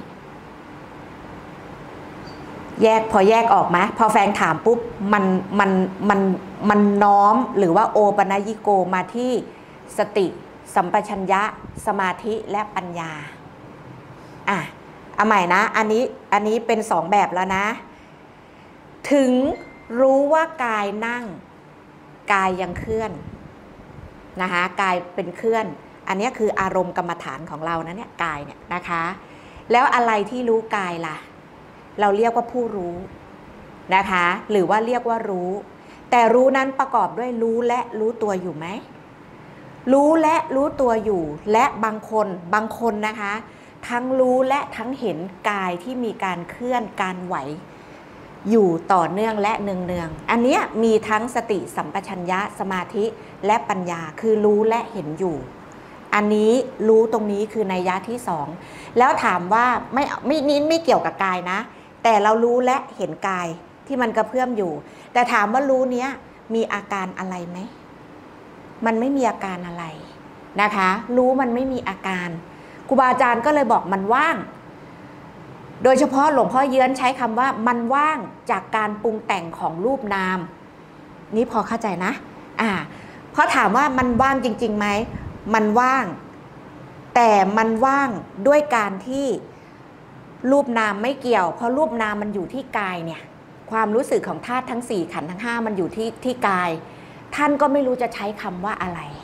พอแยกออกไหมพอแฟงถามปุ๊บมันน้อมหรือว่าโอปนยิโกมาที่สติสัมปชัญญะสมาธิและปัญญาเอาใหม่นะอันนี้เป็น2แบบแล้วนะถึงรู้ว่ากายนั่งกายยังเคลื่อนนะคะกายเป็นเคลื่อนอันนี้คืออารมณ์กรรมฐานของเรานะเนี่ยกายเนี่ยนะคะแล้วอะไรที่รู้กายล่ะเราเรียกว่าผู้รู้นะคะหรือว่าเรียกว่ารู้แต่รู้นั้นประกอบด้วยรู้และรู้ตัวอยู่ไหมรู้และรู้ตัวอยู่และบางคนนะคะทั้งรู้และทั้งเห็นกายที่มีการเคลื่อนการไหวอยู่ต่อเนื่องและเนืองๆอันนี้มีทั้งสติสัมปชัญญะสมาธิและปัญญาคือรู้และเห็นอยู่อันนี้รู้ตรงนี้คือนัยยะที่2แล้วถามว่าไม่เกี่ยวกับกายนะแต่เรารู้และเห็นกายที่มันกระเพื่อมอยู่แต่ถามว่ารู้เนี้ยมีอาการอะไรไหมมันไม่มีอาการอะไรนะคะรู้มันไม่มีอาการครูบาอาจารย์ก็เลยบอกมันว่างโดยเฉพาะหลวงพ่อเยื้อนใช้คำว่ามันว่างจากการปรุงแต่งของรูปนามนี่พอเข้าใจนะเพราะถามว่ามันว่างจริงๆไหมมันว่างแต่มันว่างด้วยการที่รูปนามไม่เกี่ยวเพราะรูปนามมันอยู่ที่กายเนี่ยความรู้สึกของธาตุทั้ง4ขันธ์ทั้ง5มันอยู่ที่กายท่านก็ไม่รู้จะใช้คำว่าอะไร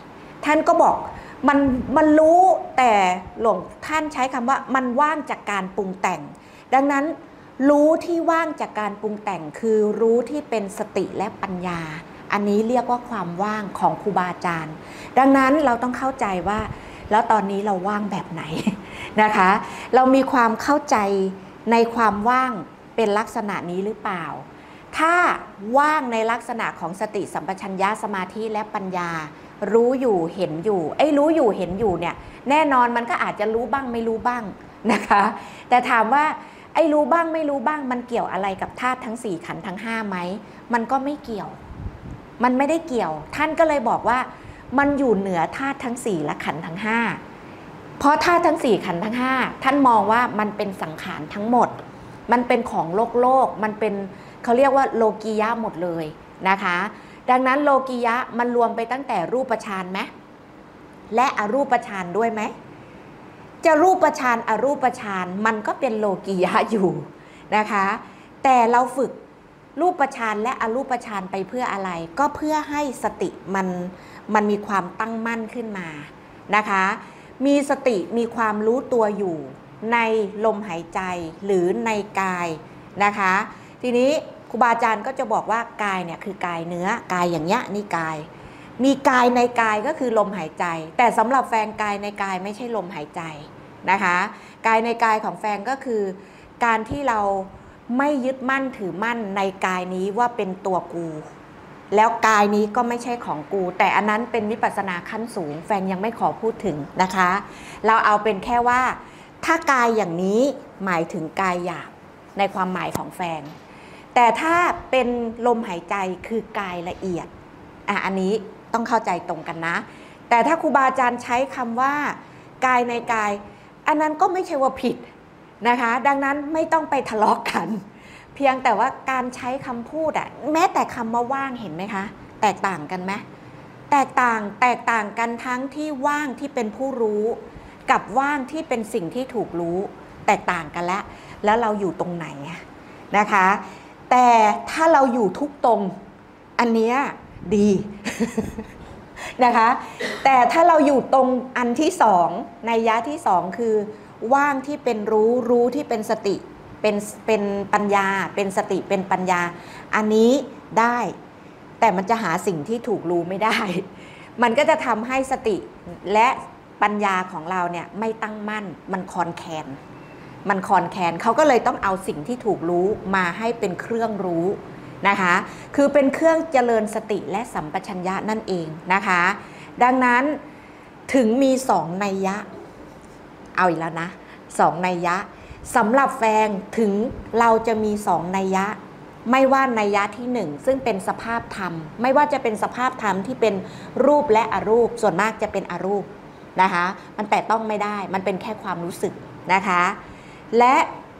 ท่านก็บอกมันรู้แต่หลวงท่านใช้คำว่ามันว่างจากการปรุงแต่งดังนั้นรู้ที่ว่างจากการปรุงแต่งคือรู้ที่เป็นสติและปัญญาอันนี้เรียกว่าความว่างของครูบาอาจารย์ดังนั้นเราต้องเข้าใจว่าแล้วตอนนี้เราว่างแบบไหนนะคะเรามีความเข้าใจในความว่างเป็นลักษณะนี้หรือเปล่าถ้าว่างในลักษณะของสติสัมปชัญญะสมาธิและปัญญารู้อยู่เห็นอยู่รู้อยู่เห็นอยู่เนี่ยแน่นอนมันก็อาจจะรู้บ้างไม่รู้บ้างนะคะแต่ถามว่ารู้บ้างไม่รู้บ้างมันเกี่ยวอะไรกับธาตุทั้ง4ขันธ์ทั้ง5ไหมมันก็ไม่เกี่ยวมันไม่ได้เกี่ยวท่านก็เลยบอกว่ามันอยู่เหนือธาตุทั้ง4และขันธ์ทั้ง5เพราะธาตุทั้ง4ขันธ์ทั้ง5ท่านมองว่ามันเป็นสังขารทั้งหมดมันเป็นของโลกมันเป็นเขาเรียกว่าโลกียะหมดเลยนะคะดังนั้นโลกียะมันรวมไปตั้งแต่รูปฌานไหมและอรูปฌานด้วยไหมจะรูปฌานอรูปฌานมันก็เป็นโลกียะอยู่นะคะแต่เราฝึกรูปฌานและอรูปฌานไปเพื่ออะไรก็เพื่อให้สติมันมีความตั้งมั่นขึ้นมานะคะมีสติมีความรู้ตัวอยู่ในลมหายใจหรือในกายนะคะทีนี้ครูบาอาจารย์ก็จะบอกว่ากายเนี่ยคือกายเนื้อกายอย่างเงี้ยนี่กายมีกายในกายก็คือลมหายใจแต่สำหรับแฟนกายในกายไม่ใช่ลมหายใจนะคะกายในกายของแฟนก็คือการที่เราไม่ยึดมั่นถือมั่นในกายนี้ว่าเป็นตัวกูแล้วกายนี้ก็ไม่ใช่ของกูแต่อันนั้นเป็นวิปัสสนาขั้นสูงแฟนยังไม่ขอพูดถึงนะคะเราเอาเป็นแค่ว่าถ้ากายอย่างนี้หมายถึงกายหยาบในความหมายของแฟนแต่ถ้าเป็นลมหายใจคือกายละเอียดอันนี้ต้องเข้าใจตรงกันนะแต่ถ้าครูบาอาจารย์ใช้คำว่ากายในกายอันนั้นก็ไม่ใช่ว่าผิดนะคะดังนั้นไม่ต้องไปทะเลาะกันเพียงแต่ว่าการใช้คำพูดแม้แต่คำว่าว่างเห็นไหมคะแตกต่างกันไหมแตกต่างกันทั้งที่ว่างที่เป็นผู้รู้กับว่างที่เป็นสิ่งที่ถูกรู้แตกต่างกันแล้วเราอยู่ตรงไหนนะคะแต่ถ้าเราอยู่ทุกตรงอันเนี้ยดีนะคะแต่ถ้าเราอยู่ตรงอันที่2นัยยะที่2คือว่างที่เป็นรู้ที่เป็นสติเป็นปัญญาเป็นสติเป็นปัญญาอันนี้ได้แต่มันจะหาสิ่งที่ถูกรู้ไม่ได้มันก็จะทำให้สติและปัญญาของเราเนี่ยไม่ตั้งมั่นมันคลอนแคลนเขาก็เลยต้องเอาสิ่งที่ถูกรู้มาให้เป็นเครื่องรู้นะคะคือเป็นเครื่องเจริญสติและสัมปชัญญะนั่นเองนะคะดังนั้นถึงมี2นัยยะเอาอีกแล้วนะ2นัยยะสำหรับแฟงถึงเราจะมี2นัยยะไม่ว่านัยยะที่1ซึ่งเป็นสภาพธรรมไม่ว่าจะเป็นสภาพธรรมที่เป็นรูปและอรูปส่วนมากจะเป็นอรูปนะคะมันแต่ต้องไม่ได้มันเป็นแค่ความรู้สึกนะคะและ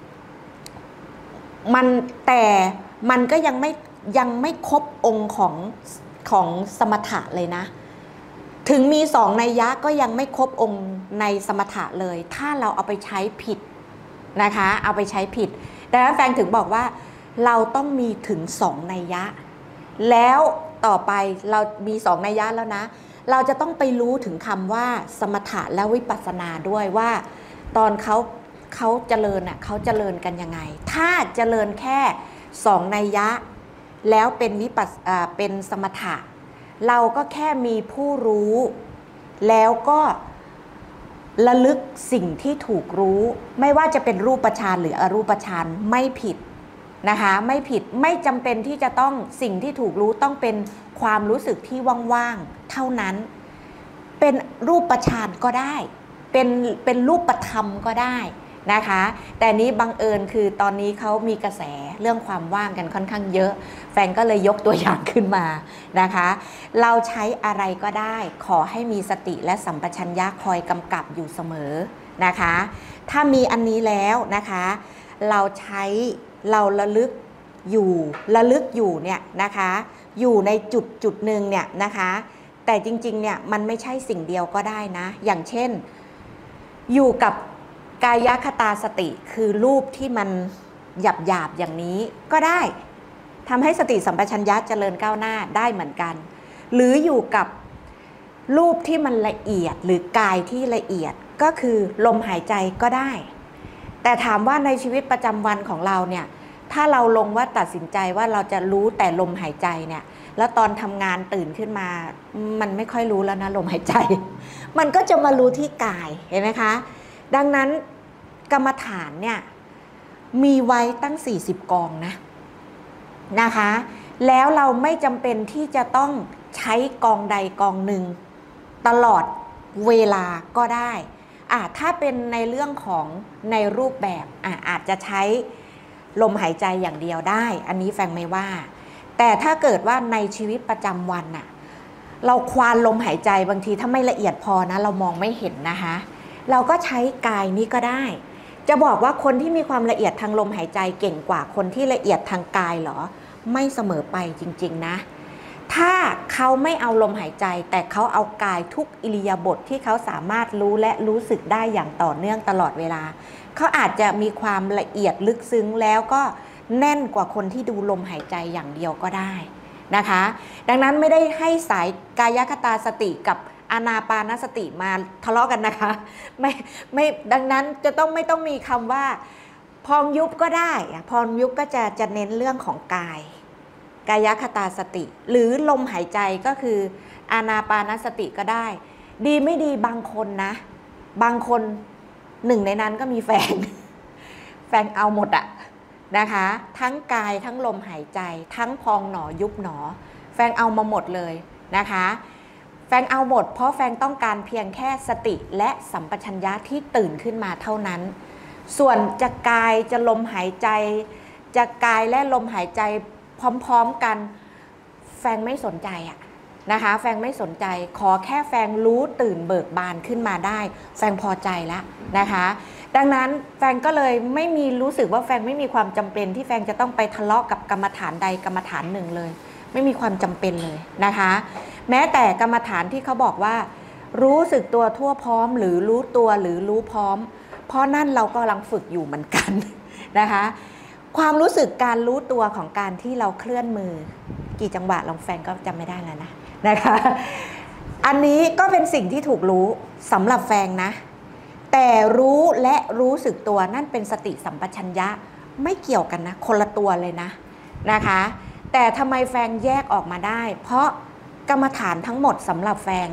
มันก็ยังไม่ครบองค์ของสมถะเลยนะถึงมี2นัยยะก็ยังไม่ครบองค์ในสมถะเลยถ้าเราเอาไปใช้ผิดนะคะเอาไปใช้ผิดดังนั้นแฟนถึงบอกว่าเราต้องมีถึง2นัยยะแล้วต่อไปเรามี2นัยยะแล้วนะเราจะต้องไปรู้ถึงคำว่าสมถะและวิปัสสนาด้วยว่าตอนเขาเจริญเขาเจริญกันยังไงถ้าเจริญแค่2นัยยะแล้วเป็นสมถะเราก็แค่มีผู้รู้แล้วก็ระลึกสิ่งที่ถูกรู้ไม่ว่าจะเป็นรูปฌานหรืออรูปฌานไม่ผิดนะคะไม่ผิดไม่จำเป็นที่จะต้องสิ่งที่ถูกรู้ต้องเป็นความรู้สึกที่ว่างๆเท่านั้นเป็นรูปฌานก็ได้เป็นรูปธรรมก็ได้นะคะแต่นี้บังเอิญคือตอนนี้เขามีกระแสเรื่องความว่างกันค่อนข้างเยอะแฟนก็เลยยกตัวอย่างขึ้นมานะคะเราใช้อะไรก็ได้ขอให้มีสติและสัมปชัญญะคอยกำกับอยู่เสมอนะคะถ้ามีอันนี้แล้วนะคะเราระลึกอยู่เนี่ยนะคะอยู่ในจุดหนึ่งเนี่ยนะคะแต่จริงๆเนี่ยมันไม่ใช่สิ่งเดียวก็ได้นะอย่างเช่นอยู่กับกายคตาสติคือรูปที่มันหยาบอย่างนี้ก็ได้ทำให้สติสัมปชัญญะเจริญก้าวหน้าได้เหมือนกันหรืออยู่กับรูปที่มันละเอียดหรือกายที่ละเอียดก็คือลมหายใจก็ได้แต่ถามว่าในชีวิตประจำวันของเราเนี่ยถ้าเราลงว่าตัดสินใจว่าเราจะรู้แต่ลมหายใจเนี่ยแล้วตอนทำงานตื่นขึ้นมามันไม่ค่อยรู้แล้วนะลมหายใจมันก็จะมารู้ที่กายเห็นไหมคะดังนั้นกรรมฐานเนี่ยมีไว้ตั้ง40กองนะคะแล้วเราไม่จำเป็นที่จะต้องใช้กองใดกองหนึ่งตลอดเวลาก็ได้ถ้าเป็นในเรื่องของในรูปแบบอาจจะใช้ลมหายใจอย่างเดียวได้อันนี้แฟงไม่ว่าแต่ถ้าเกิดว่าในชีวิตประจำวันเราควานลมหายใจบางทีถ้าไม่ละเอียดพอนะเรามองไม่เห็นนะคะเราก็ใช้กายนี้ก็ได้จะบอกว่าคนที่มีความละเอียดทางลมหายใจเก่งกว่าคนที่ละเอียดทางกายเหรอไม่เสมอไปจริงๆนะถ้าเขาไม่เอาลมหายใจแต่เขาเอากายทุกอิริยาบถที่เขาสามารถรู้และรู้สึกได้อย่างต่อเนื่องตลอดเวลาเขาอาจจะมีความละเอียดลึกซึ้งแล้วก็แน่นกว่าคนที่ดูลมหายใจอย่างเดียวก็ได้นะคะดังนั้นไม่ได้ให้สายกายคตาสติกับอานาปานสติมาทะเลาะกันนะคะไม่ดังนั้นจะต้องไม่ต้องมีคำว่าพองยุบก็ได้พองยุบก็จะเน้นเรื่องของกายคตาสติหรือลมหายใจก็คืออานาปานสติก็ได้ดีไม่ดีบางคนนะบางคนหนึ่งในนั้นก็มีแฟนเอาหมดนะคะทั้งกายทั้งลมหายใจทั้งพองหนอยุบหนอแฟงเอามาหมดเลยนะคะแฟงเอาหมดเพราะแฟงต้องการเพียงแค่สติและสัมปชัญญะที่ตื่นขึ้นมาเท่านั้นส่วนจะกายจะลมหายใจจะกายและลมหายใจพร้อมๆกันแฟงไม่สนใจนะคะแฟงไม่สนใจขอแค่แฟงรู้ตื่นเบิกบานขึ้นมาได้แฟงพอใจแล้วนะคะดังนั้นแฟงก็เลยไม่มีรู้สึกว่าแฟงไม่มีความจำเป็นที่แฟงจะต้องไปทะเลาะกับกรรมฐานใดกรรมฐานหนึ่งเลยไม่มีความจำเป็นเลยนะคะแม้แต่กรรมฐานที่เขาบอกว่ารู้สึกตัวทั่วพร้อมหรือรู้ตัวหรือรู้พร้อมเพราะนั่นเรากำลังฝึกอยู่เหมือนกันนะคะความรู้สึกการรู้ตัวของการที่เราเคลื่อนมือกี่จังหวะลองแฟงก็จำไม่ได้แล้วนะคะอันนี้ก็เป็นสิ่งที่ถูกรู้สำหรับแฟงนะแต่รู้และรู้สึกตัวนั่นเป็นสติสัมปชัญญะไม่เกี่ยวกันนะคนละตัวเลยนะคะแต่ทำไมแฟงแยกออกมาได้เพราะกรรมฐานทั้งหมดสำหรับแฟง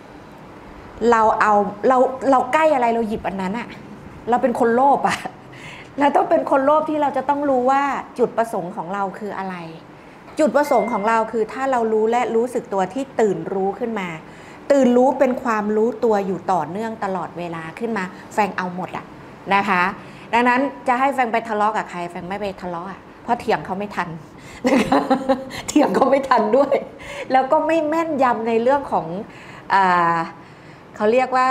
เราใกล้อะไรเราหยิบอันนั้นเราเป็นคนโลภเราต้องเป็นคนโลภที่เราจะต้องรู้ว่าจุดประสงค์ของเราคืออะไรจุดประสงค์ของเราคือถ้าเรารู้และรู้สึกตัวที่ตื่นรู้ขึ้นมาตื่นรู้เป็นความรู้ตัวอยู่ต่อเนื่องตลอดเวลาขึ้นมาแฟงเอาหมดนะคะดังนั้นจะให้แฟงไปทะเลาะกับใครแฟงไม่ไปทะเลาะเพราะเถียงเขาไม่ทันนะคะเถียงเขาไม่ทันด้วยแล้วก็ไม่แม่นยำในเรื่องของเขาเรียกว่า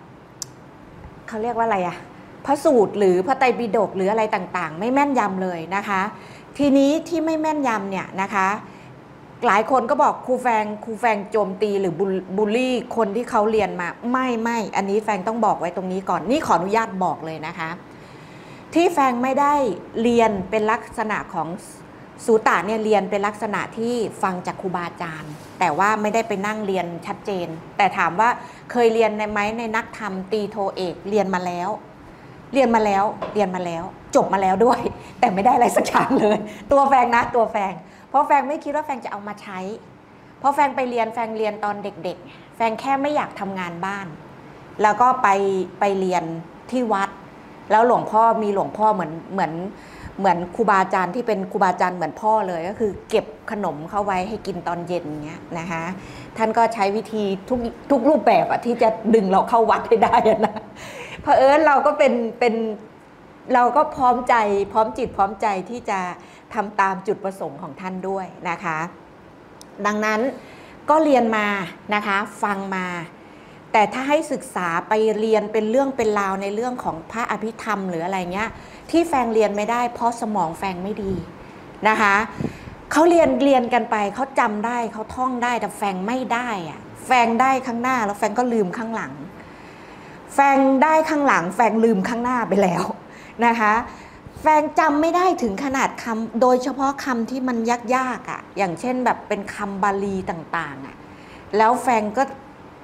อะไรพระสูตรหรือพระไตรปิฎกหรืออะไรต่างๆไม่แม่นยำเลยนะคะทีนี้ที่ไม่แม่นยำเนี่ยนะคะหลายคนก็บอกครูแฟงโจมตีหรือบูลลี่คนที่เขาเรียนมาไม่อันนี้แฟงต้องบอกไว้ตรงนี้ก่อนนี่ขออนุญาตบอกเลยนะคะที่แฟงไม่ได้เรียนเป็นลักษณะของสูตรเนี่ยเรียนเป็นลักษณะที่ฟังจากครูบาอาจารย์แต่ว่าไม่ได้ไปนั่งเรียนชัดเจนแต่ถามว่าเคยเรียนไหมในนักธรรมตีโทเอกเรียนมาแล้วจบมาแล้วด้วยแต่ไม่ได้อะไรสักอย่างเลยตัวแฟงนะตัวแฟงเพราะแฟงไม่คิดว่าแฟงจะเอามาใช้เพราะแฟงไปเรียนตอนเด็กๆแฟงแค่ไม่อยากทำงานบ้านแล้วก็ไปเรียนที่วัดแล้วหลวงพ่อเหมือนครูบาอาจารย์ที่เป็นครูบาอาจารย์เหมือนพ่อเลยก็คือเก็บขนมเข้าไว้ให้กินตอนเย็นเงี้ยนะคะท่านก็ใช้วิธีทุกรูปแบบที่จะดึงเราเข้าวัดให้ได้นะเผอิญเราก็เป็นเราก็พร้อมใจพร้อมจิตพร้อมใจที่จะทำตามจุดประสงค์ของท่านด้วยนะคะดังนั้นก็เรียนมานะคะฟังมาแต่ถ้าให้ศึกษาไปเรียนเป็นเรื่องเป็นราวในเรื่องของพระอภิธรรมหรืออะไรเงี้ยที่แฟงเรียนไม่ได้เพราะสมองแฟงไม่ดีนะคะเขาเรียนกันไปเขาจำได้เขาท่องได้แต่แฟงไม่ได้แฟงได้ข้างหน้าแล้วแฟงก็ลืมข้างหลังแฟงได้ข้างหลังแฟงลืมข้างหน้าไปแล้วนะคะแฟงจำไม่ได้ถึงขนาดคำโดยเฉพาะคำที่มันยากๆอย่างเช่นแบบเป็นคำบาลีต่างๆแล้วแฟงก็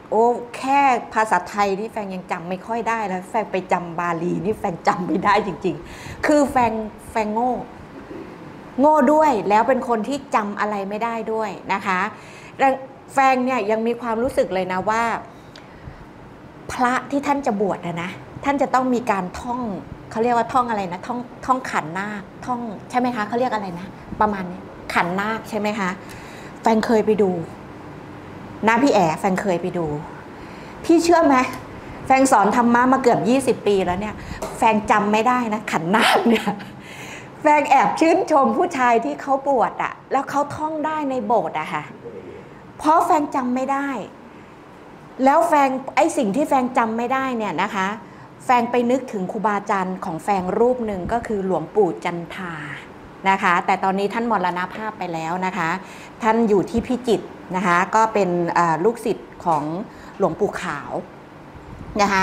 โอ้แค่ภาษาไทยนี่แฟงยังจำไม่ค่อยได้แล้วแฟงไปจำบาลีนี่แฟงจำไม่ได้จริงๆคือแฟงโง่ด้วยแล้วเป็นคนที่จำอะไรไม่ได้ด้วยนะคะแฟงเนี่ยยังมีความรู้สึกเลยนะว่าพระที่ท่านจะบวชนะท่านจะต้องมีการท่องเขาเรียกว่าท่องอะไรนะท่องขันนาคท่องใช่ไหมคะเขาเรียกอะไรนะประมาณนี้ขันนาคใช่ไหมคะแฟงเคยไปดูนะพี่แอ๋แฟงเคยไปดูพี่เชื่อไหมแฟงสอนธรรมะมาเกือบ20 ปีแล้วเนี่ยแฟงจำไม่ได้นะขันนาคเนี่ยแฟงแอบชื่นชมผู้ชายที่เขาบวชอะแล้วเขาท่องได้ในโบสถ์อะค่ะเพราะแฟงจำไม่ได้แล้วแฟงสิ่งที่แฟงจำไม่ได้เนี่ยนะคะแฟงไปนึกถึงครูบาอาจารย์ของแฟงรูปหนึ่งก็คือหลวงปู่จันทานะคะแต่ตอนนี้ท่านมรณภาพไปแล้วนะคะท่านอยู่ที่พิจิตรนะคะก็เป็นลูกศิษย์ของหลวงปู่ขาวนะคะ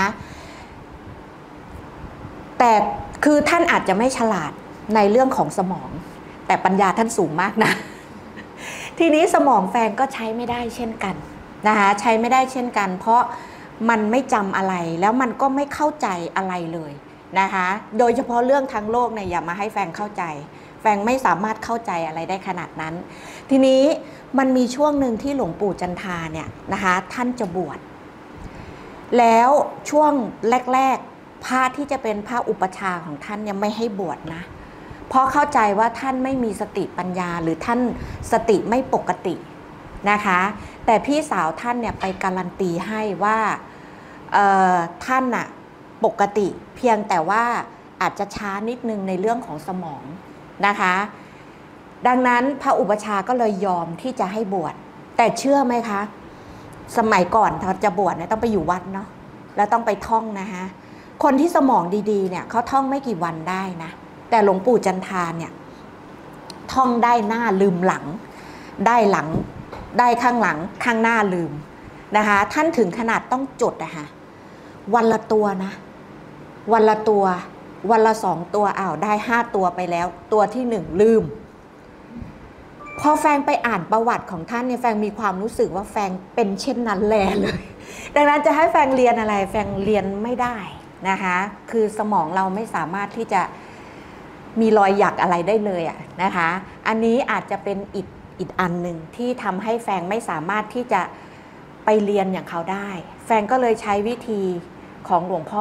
แต่คือท่านอาจจะไม่ฉลาดในเรื่องของสมองแต่ปัญญาท่านสูงมากนะทีนี้สมองแฟงก็ใช้ไม่ได้เช่นกันนะคะใช้ไม่ได้เช่นกันเพราะมันไม่จำอะไรแล้วมันก็ไม่เข้าใจอะไรเลยนะคะโดยเฉพาะเรื่องทางโลกเนี่ยอย่ามาให้แฟงเข้าใจแฟงไม่สามารถเข้าใจอะไรได้ขนาดนั้นทีนี้มันมีช่วงหนึ่งที่หลวงปู่จันทาเนี่ยนะคะท่านจะบวชแล้วช่วงแรกๆพระที่จะเป็นพระอุปชาของท่านเนี่ยไม่ให้บวชนะเพราะเข้าใจว่าท่านไม่มีสติปัญญาหรือท่านสติไม่ปกตินะคะแต่พี่สาวท่านเนี่ยไปการันตีให้ว่าท่านน่ะปกติเพียงแต่ว่าอาจจะช้านิดนึงในเรื่องของสมองนะคะดังนั้นพระอุปชาก็เลยยอมที่จะให้บวชแต่เชื่อไหมคะสมัยก่อนถ้าจะบวชเนี่ยต้องไปอยู่วัดเนาะแล้วต้องไปท่องนะคะคนที่สมองดีๆเนี่ยเขาท่องไม่กี่วันได้นะแต่หลวงปู่จันทาเนี่ยท่องได้หน้าลืมหลังได้หลังได้ข้างหลังข้างหน้าลืมนะคะท่านถึงขนาดต้องจดนะคะวันละตัวนะวันละตัววันละ2 ตัวได้5 ตัวไปแล้วตัวที่1ลืมพอแฟงไปอ่านประวัติของท่านเนี่ยแฟงมีความรู้สึกว่าแฟงเป็นเช่นนั้นแลเลยดังนั้นจะให้แฟงเรียนอะไรแฟงเรียนไม่ได้นะคะคือสมองเราไม่สามารถที่จะมีรอยหยักอะไรได้เลยนะคะอันนี้อาจจะเป็นอีกอันหนึ่งที่ทำให้แฟงไม่สามารถที่จะไปเรียนอย่างเขาได้แฟงก็เลยใช้วิธีของหลวงพ่อ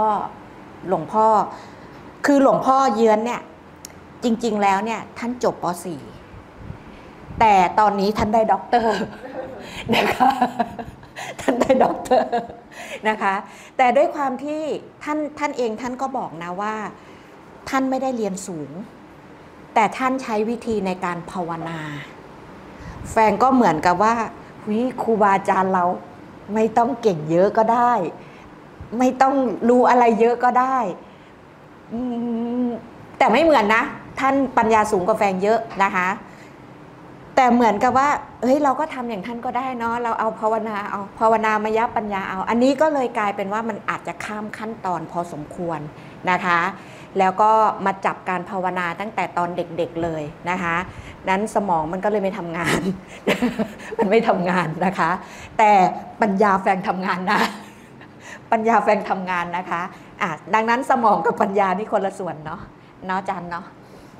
คือหลวงพ่อเยือนเนี่ยจริงๆแล้วเนี่ยท่านจบป.4 แต่ตอนนี้ท่านได้ด็อกเตอร์นะคะท่านได้ด็อกเตอร์นะคะแต่ด้วยความที่ท่านเองท่านก็บอกนะว่าท่านไม่ได้เรียนสูงแต่ท่านใช้วิธีในการภาวนาแฟนก็เหมือนกับว่าครูบาอาจารย์เราไม่ต้องเก่งเยอะก็ได้ไม่ต้องรู้อะไรเยอะก็ได้แต่ไม่เหมือนนะท่านปัญญาสูงกว่าแฟนเยอะนะคะแต่เหมือนกับว่าเราก็ทำอย่างท่านก็ได้เนาะเราเอาภาวนามยปัญญาอันนี้ก็เลยกลายเป็นว่ามันอาจจะข้ามขั้นตอนพอสมควรนะคะแล้วก็มาจับการภาวนาตั้งแต่ตอนเด็กๆเลยนะคะนั้นสมองมันก็เลยไม่ทำงาน มันไม่ทำงานนะคะแต่ปัญญาแฟงทำงานนะปัญญาแฟงทำงานนะคะดังนั้นสมองกับปัญญานี่คนละส่วนเนาะอาจารย์เนาะ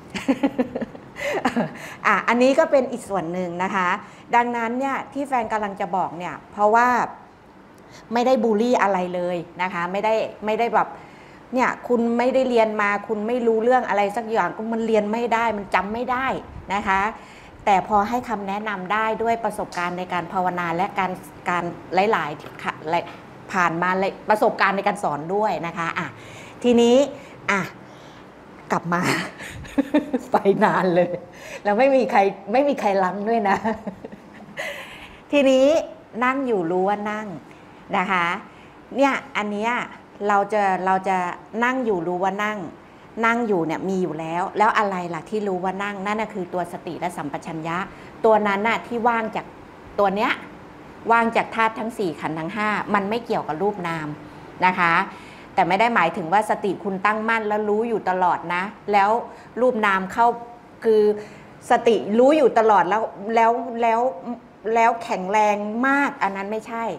อันนี้ก็เป็นอีกส่วนหนึ่งนะคะดังนั้นเนี่ยที่แฟนกำลังจะบอกเนี่ยเพราะว่าไม่ได้บูลลี่อะไรเลยนะคะไม่ได้แบบเนี่ยคุณไม่ได้เรียนมาคุณไม่รู้เรื่องอะไรสักอย่างก็มันเรียนไม่ได้มันจำไม่ได้นะคะแต่พอให้คำแนะนำได้ด้วยประสบการณ์ในการภาวนาและการหลายๆผ่านมาประสบการณ์ในการสอนด้วยนะคะทีนี้กลับมา ไปนานเลยแล้วไม่มีใครลังด้วยนะ ทีนี้นั่งอยู่รู้ว่านั่งนะคะเนี่ยอันเนี้ยเราจะนั่งอยู่รู้ว่านั่งอยู่เนี่ยมีอยู่แล้วอะไรล่ะที่รู้ว่านั่งนั่นคือตัวสติและสัมปชัญญะตัวนั้นน่ะที่ว่างจากตัวเนี้ยว่างจากธาตุทั้ง4ขันธ์ทั้ง5มันไม่เกี่ยวกับรูปนามนะคะแต่ไม่ได้หมายถึงว่าสติคุณตั้งมั่นแล้วรู้อยู่ตลอดนะแล้วรูปนามเข้าคือสติรู้อยู่ตลอดแล้วแข็งแรงมากอันนั้นไม่ใช่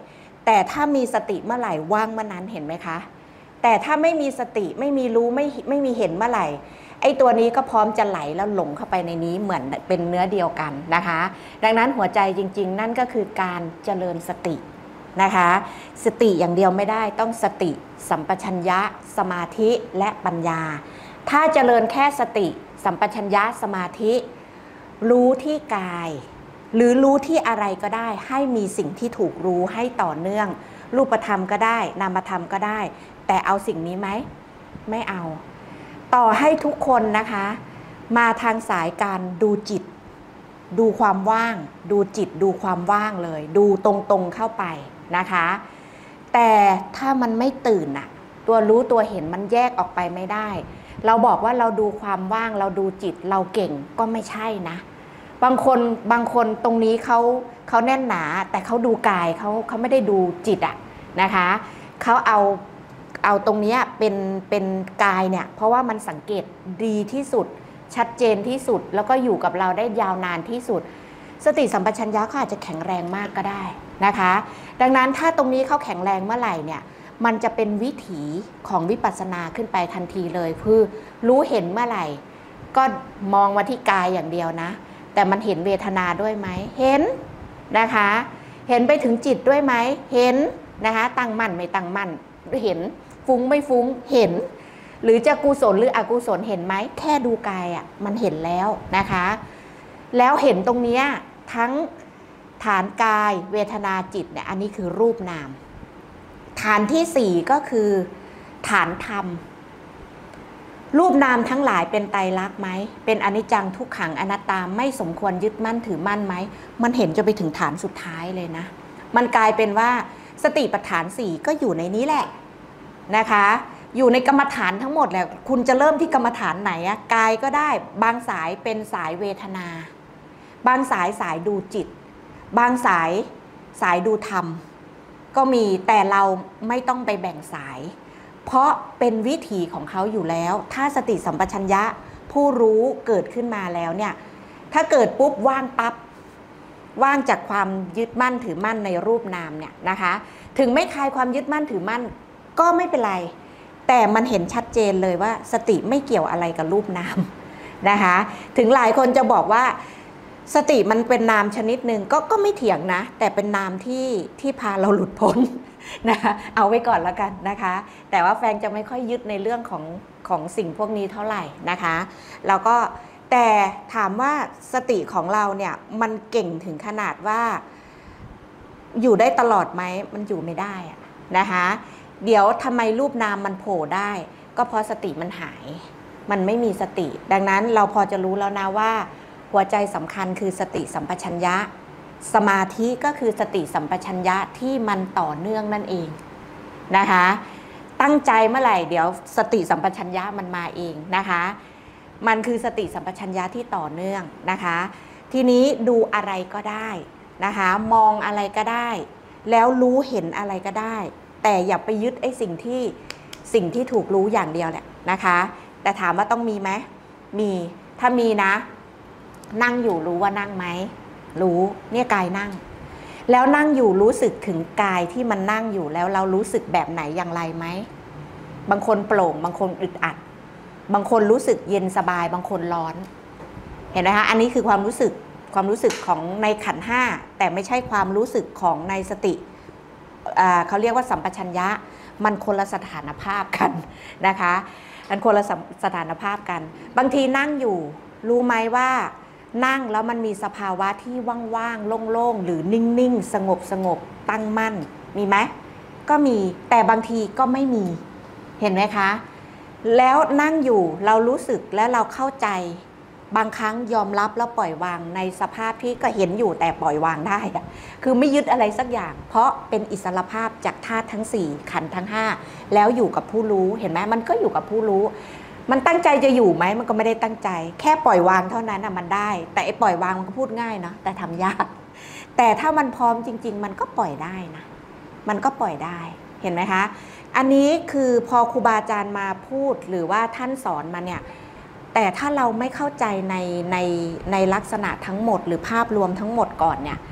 แต่ถ้ามีสติเมื่อไหร่ว่างเมื่อนั้นเห็นไหมคะแต่ถ้าไม่มีสติไม่มีรู้ไม่มีเห็นเมื่อไหร่ไอ้ตัวนี้ก็พร้อมจะไหลแล้วหลงเข้าไปในนี้เหมือนเป็นเนื้อเดียวกันนะคะดังนั้นหัวใจจริงๆนั่นก็คือการเจริญสตินะคะสติอย่างเดียวไม่ได้ต้องสติสัมปชัญญะสมาธิและปัญญาถ้าเจริญแค่สติสัมปชัญญะสมาธิรู้ที่กายหรือรู้ที่อะไรก็ได้ให้มีสิ่งที่ถูกรู้ให้ต่อเนื่องรูปธรรมก็ได้นามธรรมก็ได้แต่เอาสิ่งนี้ไหมไม่เอาต่อให้ทุกคนนะคะมาทางสายการดูจิตดูความว่างดูจิตดูความว่างเลยดูตรงๆเข้าไปนะคะแต่ถ้ามันไม่ตื่นอะตัวรู้ตัวเห็นมันแยกออกไปไม่ได้เราบอกว่าเราดูความว่างเราดูจิตเราเก่งก็ไม่ใช่นะบางคนตรงนี้เขาแน่นหนาแต่เขาดูกายเขาไม่ได้ดูจิตอะนะคะเขาเอาตรงนี้เป็นกายเนี่ยเพราะว่ามันสังเกตดีที่สุดชัดเจนที่สุดแล้วก็อยู่กับเราได้ยาวนานที่สุดสติสัมปชัญญะเขาอาจจะแข็งแรงมากก็ได้นะคะดังนั้นถ้าตรงนี้เขาแข็งแรงเมื่อไหร่เนี่ยมันจะเป็นวิถีของวิปัสสนาขึ้นไปทันทีเลยคือรู้เห็นเมื่อไหร่ก็มองมาที่กายอย่างเดียวนะแต่มันเห็นเวทนาด้วยไหมเห็นนะคะเห็นไปถึงจิตด้วยไหมเห็นนะคะตั้งมั่นไม่ตั้งมั่นเห็นฟุ้งไม่ฟุ้งเห็นหรือจะกุศลหรืออกุศลเห็นไหมแค่ดูกายอ่ะมันเห็นแล้วนะคะแล้วเห็นตรงนี้ทั้งฐานกายเวทนาจิตเนี่ยอันนี้คือรูปนามฐานที่สี่ก็คือฐานธรรมรูปนามทั้งหลายเป็นไตรลักษณ์ไหมเป็นอนิจจังทุกขังอนัตตาไม่สมควรยึดมั่นถือมั่นไหมมันเห็นจะไปถึงฐานสุดท้ายเลยนะมันกลายเป็นว่าสติปัฏฐานสี่ก็อยู่ในนี้แหละนะคะอยู่ในกรรมฐานทั้งหมดแหละคุณจะเริ่มที่กรรมฐานไหนอะกายก็ได้บางสายเป็นสายเวทนาบางสายดูจิตบางสายดูธรรมก็มีแต่เราไม่ต้องไปแบ่งสายเพราะเป็นวิถีของเขาอยู่แล้วถ้าสติสัมปชัญญะผู้รู้เกิดขึ้นมาแล้วเนี่ยถ้าเกิดปุ๊บว่างปั๊บว่างจากความยึดมั่นถือมั่นในรูปนามเนี่ยนะคะถึงไม่คลายความยึดมั่นถือมั่นก็ไม่เป็นไรแต่มันเห็นชัดเจนเลยว่าสติไม่เกี่ยวอะไรกับรูปนามนะคะถึงหลายคนจะบอกว่าสติมันเป็นนามชนิดหนึ่งก็ไม่เถียงนะแต่เป็นนามที่พาเราหลุดพ้นนะคะเอาไว้ก่อนแล้วกันนะคะแต่ว่าแฟนจะไม่ค่อยยึดในเรื่องของสิ่งพวกนี้เท่าไหร่นะคะแล้วก็แต่ถามว่าสติของเราเนี่ยมันเก่งถึงขนาดว่าอยู่ได้ตลอดไหมมันอยู่ไม่ได้นะคะเดี๋ยวทำไมรูปนามมันโผล่ได้ก็เพราะสติมันหายมันไม่มีสติดังนั้นเราพอจะรู้แล้วนะว่าหัวใจสำคัญคือสติสัมปชัญญะสมาธิก็คือสติสัมปชัญญะที่มันต่อเนื่องนั่นเองนะคะตั้งใจเมื่อไหร่เดี๋ยวสติสัมปชัญญะมันมาเองนะคะมันคือสติสัมปชัญญะที่ต่อเนื่องนะคะทีนี้ดูอะไรก็ได้นะคะมองอะไรก็ได้แล้วรู้เห็นอะไรก็ได้แต่อย่าไปยึดไอ้สิ่งที่ถูกรู้อย่างเดียวแหละนะคะแต่ถามว่าต้องมีไหมมีถ้ามีนะนั่งอยู่รู้ว่านั่งไหมรู้เนี่ยกายนั่งแล้วนั่งอยู่รู้สึกถึงกายที่มันนั่งอยู่แล้วเรารู้สึกแบบไหนอย่างไรไหมบางคนโปร่งบางคนอึดอัดบางคนรู้สึกเย็นสบายบางคนร้อนเห็นไหมคะอันนี้คือความรู้สึกของในขันธ์ห้าแต่ไม่ใช่ความรู้สึกของในสติเขาเรียกว่าสัมปชัญญะมันคนละสถานภาพกันนะคะมันคนละสถานภาพกันบางทีนั่งอยู่รู้ไหมว่านั่งแล้วมันมีสภาวะที่ว่างๆโล่งๆหรือนิ่งๆสงบตั้งมั่นมีไหมก็มีแต่บางทีก็ไม่มีเห็นไหมคะแล้วนั่งอยู่เรารู้สึกและเราเข้าใจบางครั้งยอมรับแล้วปล่อยวางในสภาพที่ก็เห็นอยู่แต่ปล่อยวางได้คือไม่ยึดอะไรสักอย่างเพราะเป็นอิสรภาพจากธาตุทั้ง4ขันธ์ทั้ง5แล้วอยู่กับผู้รู้เห็นไหมมันก็อยู่กับผู้รู้มันตั้งใจจะอยู่ไหมมันก็ไม่ได้ตั้งใจแค่ปล่อยวางเท่านั้นมันได้แต่ไอ้ปล่อยวางมันก็พูดง่ายเนาะแต่ทำยากแต่ถ้ามันพร้อมจริงๆมันก็ปล่อยได้นะมันก็ปล่อยได้เห็นไหมคะอันนี้คือพอครูบาอาจารย์มาพูดหรือว่าท่านสอนมาเนี่ยแต่ถ้าเราไม่เข้าใจในลักษณะทั้งหมดหรือภาพรวมทั้งหมดก่อนเนี่ย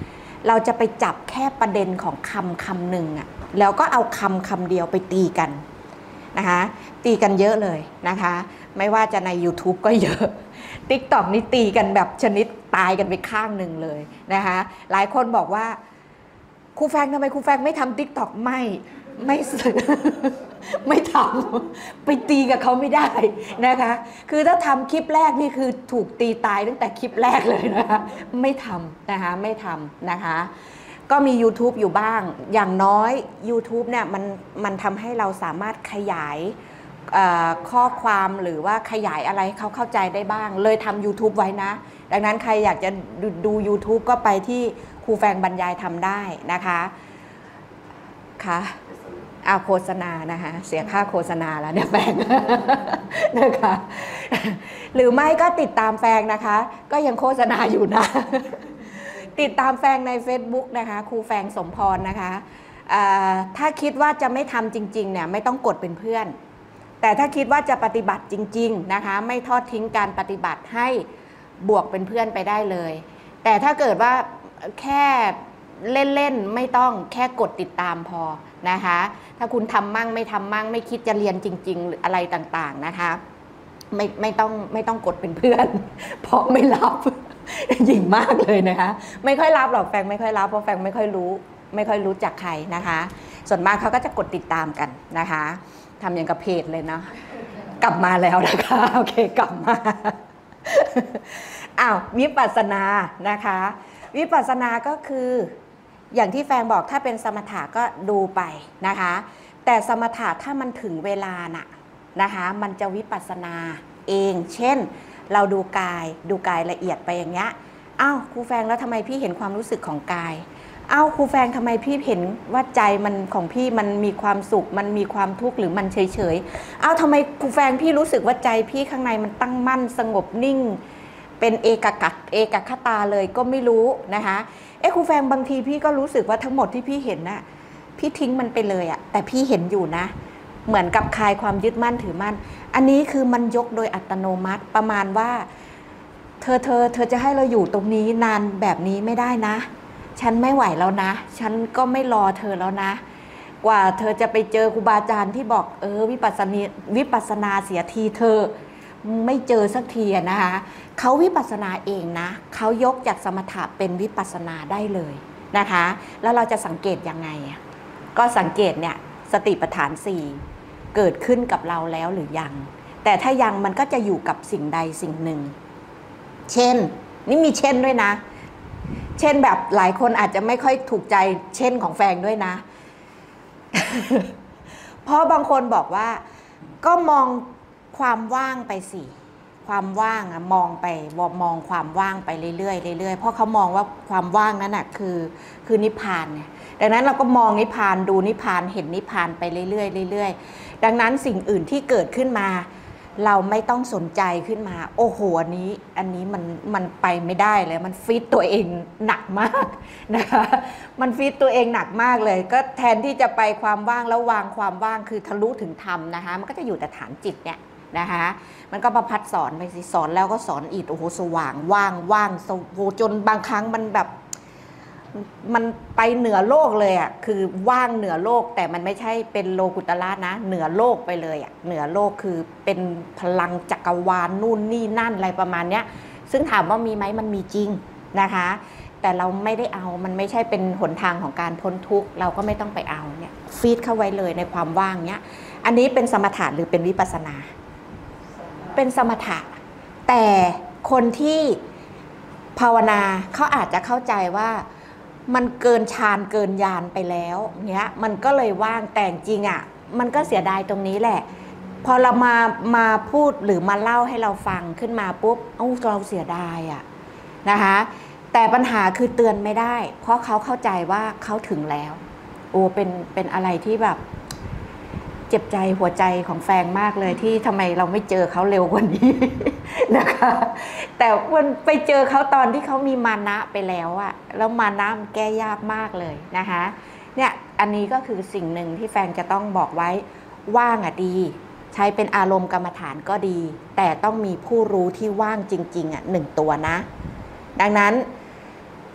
เราจะไปจับแค่ประเด็นของคำหนึ่งอะแล้วก็เอาคำเดียวไปตีกันนะคะตีกันเยอะเลยนะคะไม่ว่าจะใน YouTube ก็เยอะ TikTok นี่ตีกันแบบชนิดตายกันไปข้างหนึ่งเลยนะคะหลายคนบอกว่าครูแฟงทำไมครูแฟงไม่ทำ TikTok ไม่สึก ไม่ทำไปตีกับเขาไม่ได้นะคะคือถ้าทำคลิปแรกนี่คือถูกตีตายตั้งแต่คลิปแรกเลยนะคะไม่ทำนะคะไม่ทำนะคะก็มี YouTube อยู่บ้างอย่างน้อย YouTube เนี่ยมันทำให้เราสามารถขยายข้อความหรือว่าขยายอะไรเขาเข้าใจได้บ้างเลยทำ YouTube ไว้นะดังนั้นใครอยากจะดู YouTube ก็ไปที่ครูแฟงบรรยายทำได้นะคะค่ะโฆษณานะคะเสียค่าโฆษณาแล้วเนี่ยแฟง นะคะหรือไม่ก็ติดตามแฟงนะคะก็ยังโฆษณาอยู่นะ ติดตามแฟงใน Facebook นะคะครูแฟงสมพรนะคะถ้าคิดว่าจะไม่ทำจริงๆเนี่ยไม่ต้องกดเป็นเพื่อนแต่ถ้าคิดว่าจะปฏิบัติจริงๆนะคะไม่ทอดทิ้งการปฏิบัติให้บวกเป็นเพื่อนไปได้เลยแต่ถ้าเกิดว่าแค่เล่นๆไม่ต้องแค่กดติดตามพอนะคะถ้าคุณทำมั่งไม่ทำมั่งไม่คิดจะเรียนจริงๆหรืออะไรต่างๆนะคะไม่ต้องกดเป็นเพื่อนเพราะไม่รับ หยิ่งมากเลยนะคะไม่ค่อยรับหรอกแฟงไม่ค่อยรับเพราะแฟงไม่ค่อยรู้จักใครนะคะส่วนมากเขาก็จะกดติดตามกันนะคะทำอย่างกับเพจเลยเนาะกลับมาแล้วนะคะโอเคกลับมาวิปัสสนานะคะวิปัสสนาก็คืออย่างที่แฟนบอกถ้าเป็นสมถะก็ดูไปนะคะแต่สมถะถ้ามันถึงเวลานะคะมันจะวิปัสสนาเองเช่นเราดูกายละเอียดไปอย่างเงี้ยครูแฟงแล้วทำไมพี่เห็นความรู้สึกของกายครูแฟงทำไมพี่เห็นว่าใจมันของพี่มันมีความสุขมันมีความทุกข์หรือมันเฉยทำไมครูแฟงพี่รู้สึกว่าใจพี่ข้างในมันตั้งมั่นสงบนิ่งเป็นเอกคตาเลยก็ไม่รู้นะคะครูแฟงบางทีพี่ก็รู้สึกว่าทั้งหมดที่พี่เห็นน่ะพี่ทิ้งมันไปเลยแต่พี่เห็นอยู่นะเหมือนกับคลายความยึดมั่นถือมั่นอันนี้คือมันยกโดยอัตโนมัติประมาณว่าเธอจะให้เราอยู่ตรงนี้นานแบบนี้ไม่ได้นะฉันไม่ไหวแล้วนะฉันก็ไม่รอเธอแล้วนะกว่าเธอจะไปเจอครูบาอาจารย์ที่บอกวิปัสสนาเสียทีเธอไม่เจอสักทีนะคะเขาวิปัสสนาเองนะเขายกจากสมถะเป็นวิปัสสนาได้เลยนะคะแล้วเราจะสังเกตยังไงก็สังเกตเนี่ยสติปัฏฐาน4เกิดขึ้นกับเราแล้วหรือยังแต่ถ้ายังมันก็จะอยู่กับสิ่งใดสิ่งหนึ่งเช่นนี่มีเช่นด้วยนะเช่นแบบหลายคนอาจจะไม่ค่อยถูกใจเช่นของแฟงด้วยนะ เพราะบางคนบอกว่าก็มองความว่างไปสิความว่างมองความว่างไปเรื่อยๆเพราะเขามองว่าความว่างนั้นคือนิพพานเนี่ยดังนั้นเราก็มองนิพพานดูนิพพานเห็นนิพพานไปเรื่อยๆดังนั้นสิ่งอื่นที่เกิดขึ้นมาเราไม่ต้องสนใจขึ้นมาโอ้โหอันนี้มันไปไม่ได้เลยมันฟีดตัวเองหนักมากนะคะมันฟีดตัวเองหนักมากเลยก็แทนที่จะไปความว่างแล้ววางความว่างคือทะลุถึงธรรมนะคะมันก็จะอยู่แต่ฐานจิตเนี่ยนะคะมันก็ประพัดสอนไปสิสอนแล้วก็สอนอีกโอ้โหสว่างว่างโหจนบางครั้งมันแบบมันไปเหนือโลกเลยคือว่างเหนือโลกแต่มันไม่ใช่เป็นโลกุตละนะเหนือโลกไปเลยเหนือโลกคือเป็นพลังจักรวาลนู่นนี่นั่นอะไรประมาณเนี้ยซึ่งถามว่ามีไหมมันมีจริงนะคะแต่เราไม่ได้เอามันไม่ใช่เป็นหนทางของการพ้นทุกข์เราก็ไม่ต้องไปเอาเนี่ยฟีดเข้าไว้เลยในความว่างเนี้ยอันนี้เป็นสมถะหรือเป็นวิปัสสนาเป็นสมถะแต่คนที่ภาวนาเขาอาจจะเข้าใจว่ามันเกินฌานเกินญาณไปแล้วเนี้ยมันก็เลยว่างแต่จริงมันก็เสียดายตรงนี้แหละพอเรามาพูดหรือมาเล่าให้เราฟังขึ้นมาปุ๊บเราเสียดายนะคะแต่ปัญหาคือเตือนไม่ได้เพราะเขาเข้าใจว่าเขาถึงแล้วเป็นอะไรที่แบบเจ็บใจหัวใจของแฟนมากเลยที่ทำไมเราไม่เจอเขาเร็วกว่านี้ นะคะแต่วันไปเจอเขาตอนที่เขามีมานะไปแล้วแล้วมานะมันแก้ยากมากเลยนะคะเนี่ยอันนี้ก็คือสิ่งหนึ่งที่แฟนจะต้องบอกไว้ว่างดีใช้เป็นอารมณ์กรรมฐานก็ดีแต่ต้องมีผู้รู้ที่ว่างจริงๆ1 ตัวนะดังนั้น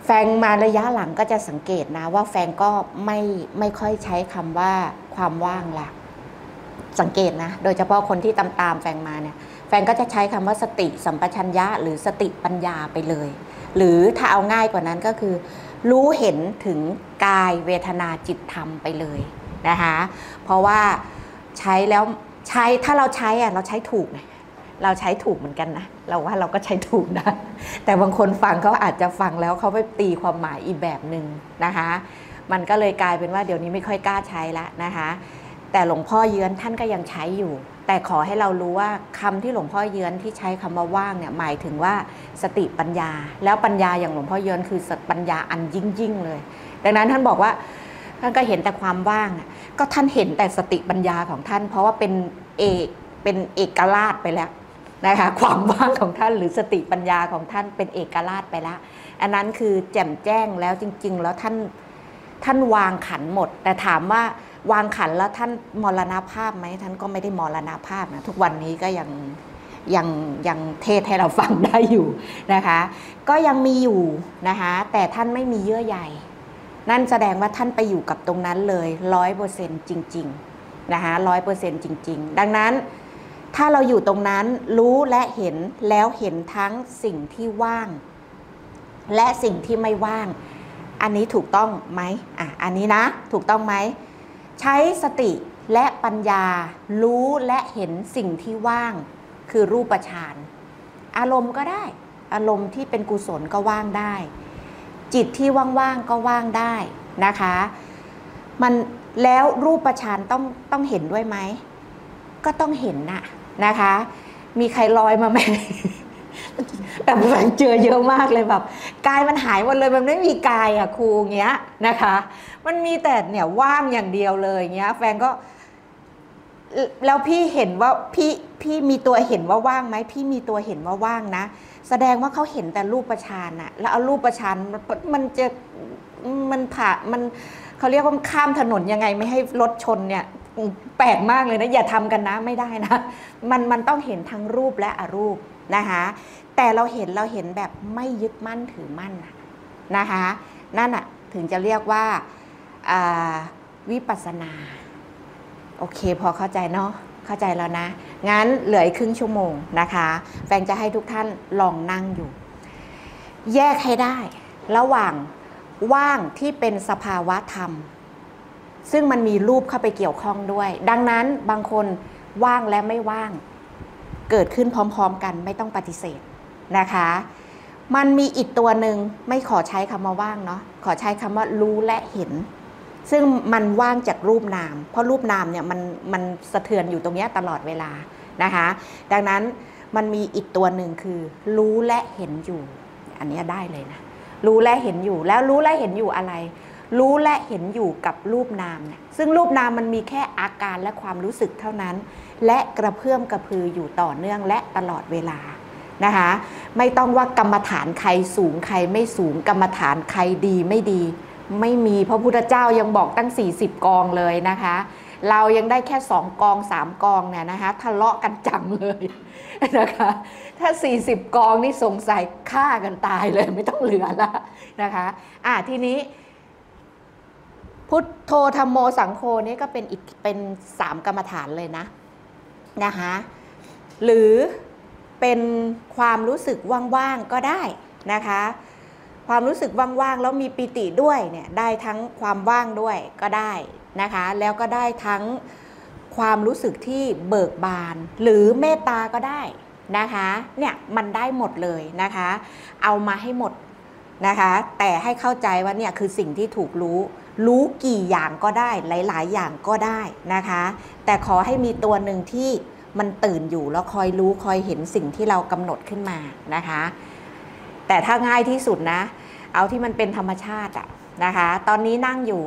แฟงมาระยะหลังก็จะสังเกตนะว่าแฟงก็ไม่ค่อยใช้คำว่าความว่างละสังเกตนะโดยเฉพาะคนที่ตามแฟงมาเนี่ยแฟงก็จะใช้คำว่าสติสัมปชัญญะหรือสติปัญญาไปเลยหรือถ้าเอาง่ายกว่านั้นก็คือรู้เห็นถึงกายเวทนาจิตธรรมไปเลยนะคะเพราะว่าใช้แล้วถ้าเราใช้เราใช้ถูกไงเราใช้ถูกเหมือนกันนะเราว่าเราก็ใช้ถูกนะแต่บางคนฟังเขาอาจจะฟังแล้วเขาไปตีความหมายอีกแบบหนึ่งนะคะมันก็เลยกลายเป็นว่าเดี๋ยวนี้ไม่ค่อยกล้าใช้ละนะคะแต่หลวงพ่อเยื้อนท่านก็ยังใช้อยู่แต่ขอให้เรารู้ว่าคำที่หลวงพ่อเยื้อนที่ใช้คำว่าว่างเนี่ยหมายถึงว่าสติปัญญาแล้วปัญญาอย่างหลวงพ่อเยื้อนคือปัญญาอันยิ่งเลยดังนั้นท่านบอกว่าท่านก็เห็นแต่ความว่างก็ท่านเห็นแต่สติปัญญาของท่านเพราะว่าเป็นเอกราชไปแล้วนะคะความว่างของท่านหรือสติปัญญาของท่านเป็นเอกราชไปแล้วอันนั้นคือแจ่มแจ้งแล้วจริงๆแล้วท่านวางขันหมดแต่ถามว่าวางขันแล้วท่านมรณภาพไหมท่านก็ไม่ได้มรณภาพนะทุกวันนี้ก็ยังเทศให้เราฟังได้อยู่นะคะก็ยังมีอยู่นะคะแต่ท่านไม่มีเยื่อใยนั่นแสดงว่าท่านไปอยู่กับตรงนั้นเลย 100% จริงๆนะคะ 100% จริงๆดังนั้นถ้าเราอยู่ตรงนั้นรู้และเห็นแล้วเห็นทั้งสิ่งที่ว่างและสิ่งที่ไม่ว่างอันนี้ถูกต้องไหมอันนี้นะถูกต้องไหมใช้สติและปัญญารู้และเห็นสิ่งที่ว่างคือรูปฌานอารมณ์ก็ได้อารมณ์ที่เป็นกุศลก็ว่างได้จิตที่ว่างๆก็ว่างได้นะคะมันแล้วรูปฌานต้องเห็นด้วยไหมก็ต้องเห็นนะคะมีใครลอยมาไหม แต่แฝงเจอเยอะมากเลยแบบกายมันหายหมดเลยมันไม่มีกายครูเงี้ยนะคะมันมีแต่เนี่ยว่างอย่างเดียวเลยเงี้ยแฟนก็แล้วพี่เห็นว่าพี่มีตัวเห็นว่าว่างไหมพี่มีตัวเห็นว่าว่างนะแสดงว่าเขาเห็นแต่รูปฌานแล้วเอารูปฌานมันผ่ามันเขาเรียกว่าข้ามถนนยังไงไม่ให้รถชนเนี่ยแปลกมากเลยนะอย่าทำกันนะไม่ได้นะมันต้องเห็นทั้งรูปและอรูปนะคะแต่เราเห็นแบบไม่ยึดมั่นถือมั่นนะคะนั่นถึงจะเรียกว่าวิปัสสนาโอเคพอเข้าใจเนาะเข้าใจแล้วนะงั้นเหลืออีกครึ่งชั่วโมงนะคะแฟนจะให้ทุกท่านลองนั่งอยู่แยกให้ได้ระหว่างว่างที่เป็นสภาวะธรรมซึ่งมันมีรูปเข้าไปเกี่ยวข้องด้วยดังนั้นบางคนว่างและไม่ว่างเกิดขึ้นพร้อมๆกันไม่ต้องปฏิเสธนะคะมันมีอีกตัวหนึ่งไม่ขอใช้คำว่าว่างเนาะขอใช้คำว่ารู้และเห็นซึ่งมันว่างจากรูปนามเพราะรูปนามเนี่ยมันสะเทือนอยู่ตรงนี้ตลอดเวลานะคะดังนั้นมันมีอีกตัวหนึ่งคือรู้และเห็นอยู่อันนี้ได้เลยนะรู้และเห็นอยู่แล้วรู้และเห็นอยู่อะไรรู้และเห็นอยู่กับรูปนามเนี่ยซึ่งรูปนามมันมีแค่อาการและความรู้สึกเท่านั้นและกระเพื่อมกระพืออยู่ต่อเนื่องและตลอดเวลานะคะไม่ต้องว่ากรรมฐานใครสูงใครไม่สูงกรรมฐานใครดีไม่ดีไม่มีพระพุทธเจ้ายังบอกตั้ง40กองเลยนะคะเรายังได้แค่2กอง3กองเนี่ยนะคะทะเลาะกันจังเลยนะคะถ้า40กองนี่สงสัยฆ่ากันตายเลยไม่ต้องเหลือละนะคะทีนี้พุทโธธัมโมสังโฆนี่ก็เป็น3กรรมฐานเลยนะคะหรือเป็นความรู้สึกว่างๆก็ได้นะคะความรู้สึกว่างๆแล้วมีปิติด้วยเนี่ยได้ทั้งความว่างด้วยก็ได้นะคะแล้วก็ได้ทั้งความรู้สึกที่เบิกบานหรือเมตตาก็ได้นะคะเนี่ยมันได้หมดเลยนะคะเอามาให้หมดนะคะแต่ให้เข้าใจว่าเนี่ยคือสิ่งที่ถูกรู้กี่อย่างก็ได้หลายๆอย่างก็ได้นะคะแต่ขอให้มีตัวหนึ่งที่มันตื่นอยู่แล้วคอยรู้คอยเห็นสิ่งที่เรากำหนดขึ้นมานะคะแต่ถ้าง่ายที่สุดนะเอาที่มันเป็นธรรมชาตินะคะตอนนี้นั่งอยู่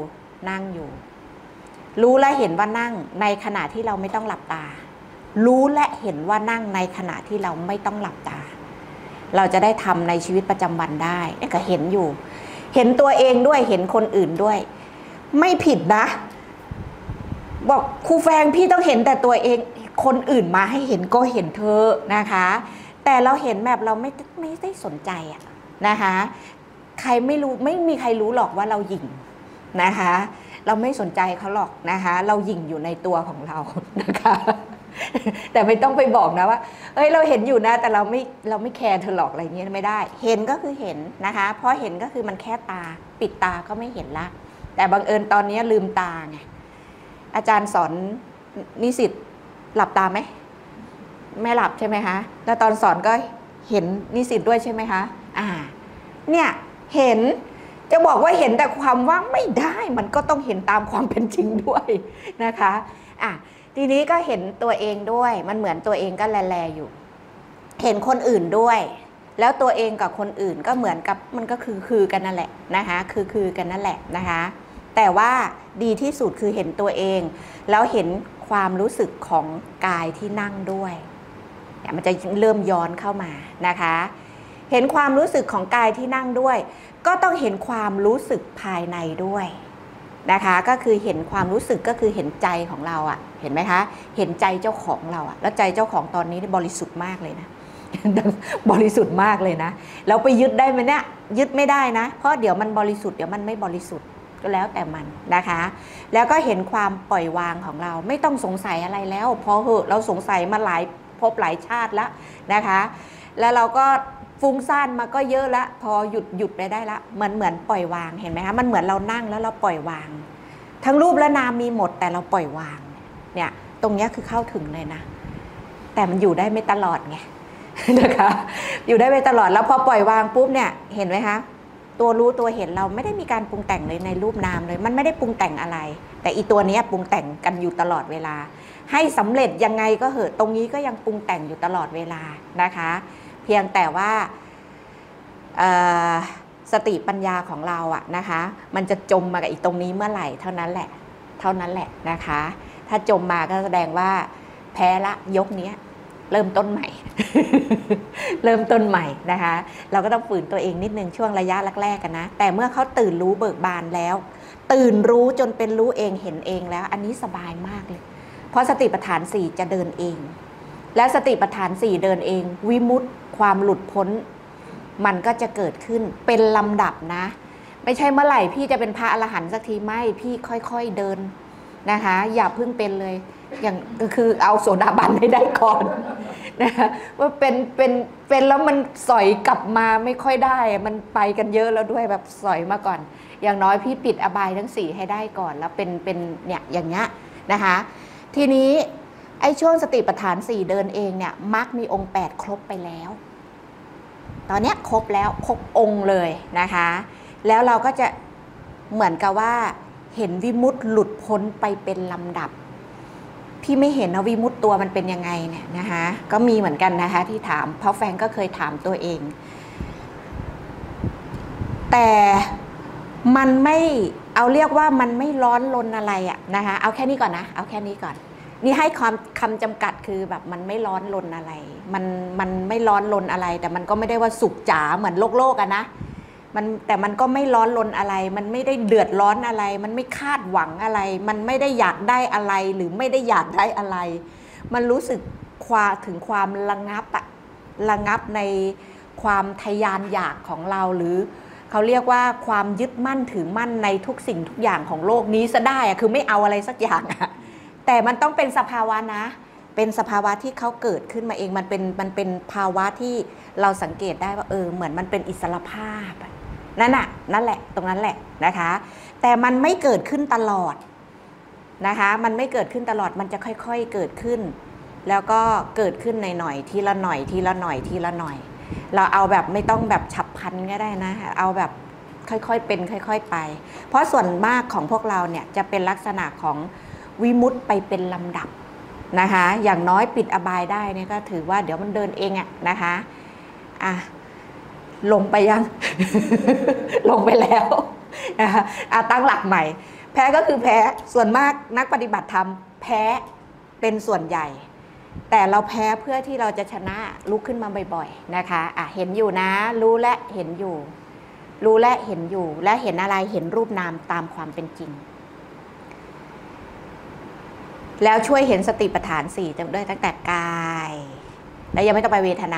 รู้และเห็นว่านั่งในขณะที่เราไม่ต้องหลับตารู้และเห็นว่านั่งในขณะที่เราไม่ต้องหลับตาเราจะได้ทำในชีวิตประจำวันได้ก็เห็นอยู่เห็นตัวเองด้วยเห็นคนอื่นด้วยไม่ผิดนะบอกครูแฟงพี่ต้องเห็นแต่ตัวเองคนอื่นมาให้เห็นก็เห็นเธอนะคะแต่เราเห็นแบบเราไม่ได้สนใจนะคะใครไม่รู้ไม่มีใครรู้หรอกว่าเราหยิ่งนะคะเราไม่สนใจเขาหรอกนะคะเราหยิ่งอยู่ในตัวของเรานะคะแต่ไม่ต้องไปบอกนะว่าเอ้ยเราเห็นอยู่นะแต่เราไม่แคร์เธอหรอกอะไรเงี้ยไม่ได้เห็นก็คือเห็นนะคะเพราะเห็นก็คือมันแค่ตาปิดตาก็ไม่เห็นละแต่บังเอิญตอนนี้ลืมตาไงอาจารย์สอนนิสิตหลับตาไหมไม่หลับใช่ไหมคะแล้วตอนสอนก็เห็นนิสิตด้วยใช่ไหมคะเนี่ยเห็นจะบอกว่าเห็นแต่ความว่างไม่ได้มันก็ต้องเห็นตามความเป็นจริงด้วยนะคะทีนี้ก็เห็นตัวเองด้วยมันเหมือนตัวเองก็แลอยู่เห็นคนอื่นด้วยแล้วตัวเองกับคนอื่นก็เหมือนกับมันก็คือกันนั่นแหละนะคะคือกันนั่นแหละนะคะแต่ว่าดีที่สุดคือเห็นตัวเองแล้วเห็นความรู้สึกของกายที่นั่งด้วยมันจะเริ่มย้อนเข้ามานะคะเห็นความรู้สึกของกายที่นั่งด้วยก็ต้องเห็นความรู้สึกภายในด้วยนะคะก็คือเห็นความรู้สึกก็คือเห็นใจของเราอะเห็นไหมคะเห็นใจเจ้าของเราอะแล้วใจเจ้าของตอนนี้บริสุทธิ์มากเลยนะบริสุทธิ์มากเลยนะเราไปยึดได้ไหมเนี่ยยึดไม่ได้นะเพราะเดี๋ยวมันบริสุทธิ์เดี๋ยวมันไม่บริสุทธิ์ก็แล้วแต่มันนะคะแล้วก็เห็นความปล่อยวางของเราไม่ต้องสงสัยอะไรแล้วพอเหอะเราสงสัยมาหลายภพหลายชาติแล้วนะคะแล้วเราก็ฟุ้งซ่านมาก็เยอะละพอหยุดไปได้ละเหมือนปล่อยวางเห็นไหมคะมันเหมือนเรานั่งแล้วเราปล่อยวางทั้งรูปและนามมีหมดแต่เราปล่อยวางเนี่ยตรงนี้คือเข้าถึงเลยนะแต่มันอยู่ได้ไม่ตลอดไงนะคะอยู่ได้ไม่ตลอดแล้วพอปล่อยวางปุ๊บเนี่ยเห็นไหมคะตัวรู้ตัวเห็นเราไม่ได้มีการปรุงแต่งเลยในรูปนามเลยมันไม่ได้ปรุงแต่งอะไรแต่อีตัวนี้ปรุงแต่งกันอยู่ตลอดเวลาให้สำเร็จยังไงก็เหอะตรงนี้ก็ยังปรุงแต่งอยู่ตลอดเวลานะคะเพียงแต่ว่าสติปัญญาของเราอะนะคะมันจะจมมากับอีตรงนี้เมื่อไหร่เท่านั้นแหละนะคะถ้าจมมาก็แสดงว่าแพ้ละยกนี้เริ่มต้นใหม่ เริ่มต้นใหม่นะคะเราก็ต้องฝืนตัวเองนิดนึงช่วงระยะแรกๆกันนะแต่เมื่อเขาตื่นรู้เบิกบานแล้วตื่นรู้จนเป็นรู้เองเห็นเองแล้วอันนี้สบายมากเลยเพราะสติปัฏฐาน4จะเดินเองและสติปัฏฐาน4เดินเองวิมุตติความหลุดพ้นมันก็จะเกิดขึ้นเป็นลำดับนะไม่ใช่เมื่อไหร่พี่จะเป็นพระอรหันต์สักทีไม่พี่ค่อยๆเดินนะคะอย่าเพิ่งเป็นเลยอย่างก็คือเอาโสดาบันให้ได้ก่อนนะคะว่าเป็นแล้วมันสอยกลับมาไม่ค่อยได้มันไปกันเยอะแล้วด้วยแบบสอยมาก่อนอย่างน้อยพี่ปิดอบายทั้ง4ให้ได้ก่อนแล้วเป็นเนี่ยอย่างเงี้ยนะคะทีนี้ไอ้ช่วงสติปัฏฐาน4เดินเองเนี่ยมรรคมีองค์8ครบไปแล้วตอนนี้ครบแล้วครบองค์เลยนะคะแล้วเราก็จะเหมือนกับว่าเห็นวิมุตติหลุดพ้นไปเป็นลำดับพี่ไม่เห็นนะวิมุตติตัวมันเป็นยังไงเนี่ยนะคะก็มีเหมือนกันนะคะที่ถามเพราะแฟนก็เคยถามตัวเองแต่มันไม่เอาเรียกว่ามันไม่ร้อนรนอะไรอะนะคะเอาแค่นี้ก่อนนะเอาแค่นี้ก่อนนี่ให้คำจำกัดคือแบบมันไม่ร้อนรนอะไรมันไม่ร้อนรนอะไรแต่มันก็ไม่ได้ว่าสุขจ๋าเหมือนโลกอะนะแต่มันก็ไม่ร้อนรนอะไรมันไม่ได้เดือดร้อนอะไรมันไม่คาดหวังอะไรมันไม่ได้อยากได้อะไรหรือไม่ได้อยากได้อะไรมันรู้สึกถึงความระงับในความทะยานอยากของเราหรือเขาเรียกว่าความยึดมั่นถือมั่นในทุกสิ่งทุกอย่างของโลกนี้ซะได้อะคือไม่เอาอะไรสักอย่างอะแต่มันต้องเป็นสภาวะนะเป็นสภาวะที่เขาเกิดขึ้นมาเองมันเป็นภาวะที่เราสังเกตได้ว่าเหมือนมันเป็นอิสรภาพนั่นแหละตรงนั้นแหละนะคะแต่มันไม่เกิดขึ้นตลอดนะคะมันไม่เกิดขึ้นตลอดมันจะค่อยๆเกิดขึ้นแล้วก็เกิดขึ้นหน่อยๆทีละหน่อยทีละหน่อยทีละหน่อยเราเอาแบบไม่ต้องแบบฉับพลันก็ได้นะเอาแบบค่อยๆเป็นค่อยๆไปเพราะส่วนมากของพวกเราเนี่ยจะเป็นลักษณะของวิมุตติไปเป็นลำดับนะคะอย่างน้อยปิดอบายได้เนี่ยก็ถือว่าเดี๋ยวมันเดินเองอะนะคะลงไปยัง ลงไปแล้วนะคะตั้งหลักใหม่แพ้ก็คือแพ้ส่วนมากนักปฏิบัติธรรมแพ้เป็นส่วนใหญ่แต่เราแพ้เพื่อที่เราจะชนะลุกขึ้นมาบ่อยๆนะคะเห็นอยู่นะรู้และเห็นอยู่รู้และเห็นอยู่และเห็นอะไรเห็นรูปนามตามความเป็นจริงแล้วช่วยเห็นสติปัฏฐาน4ด้วยตั้งแต่กายแล้วยังไม่ต้องไปเวทนา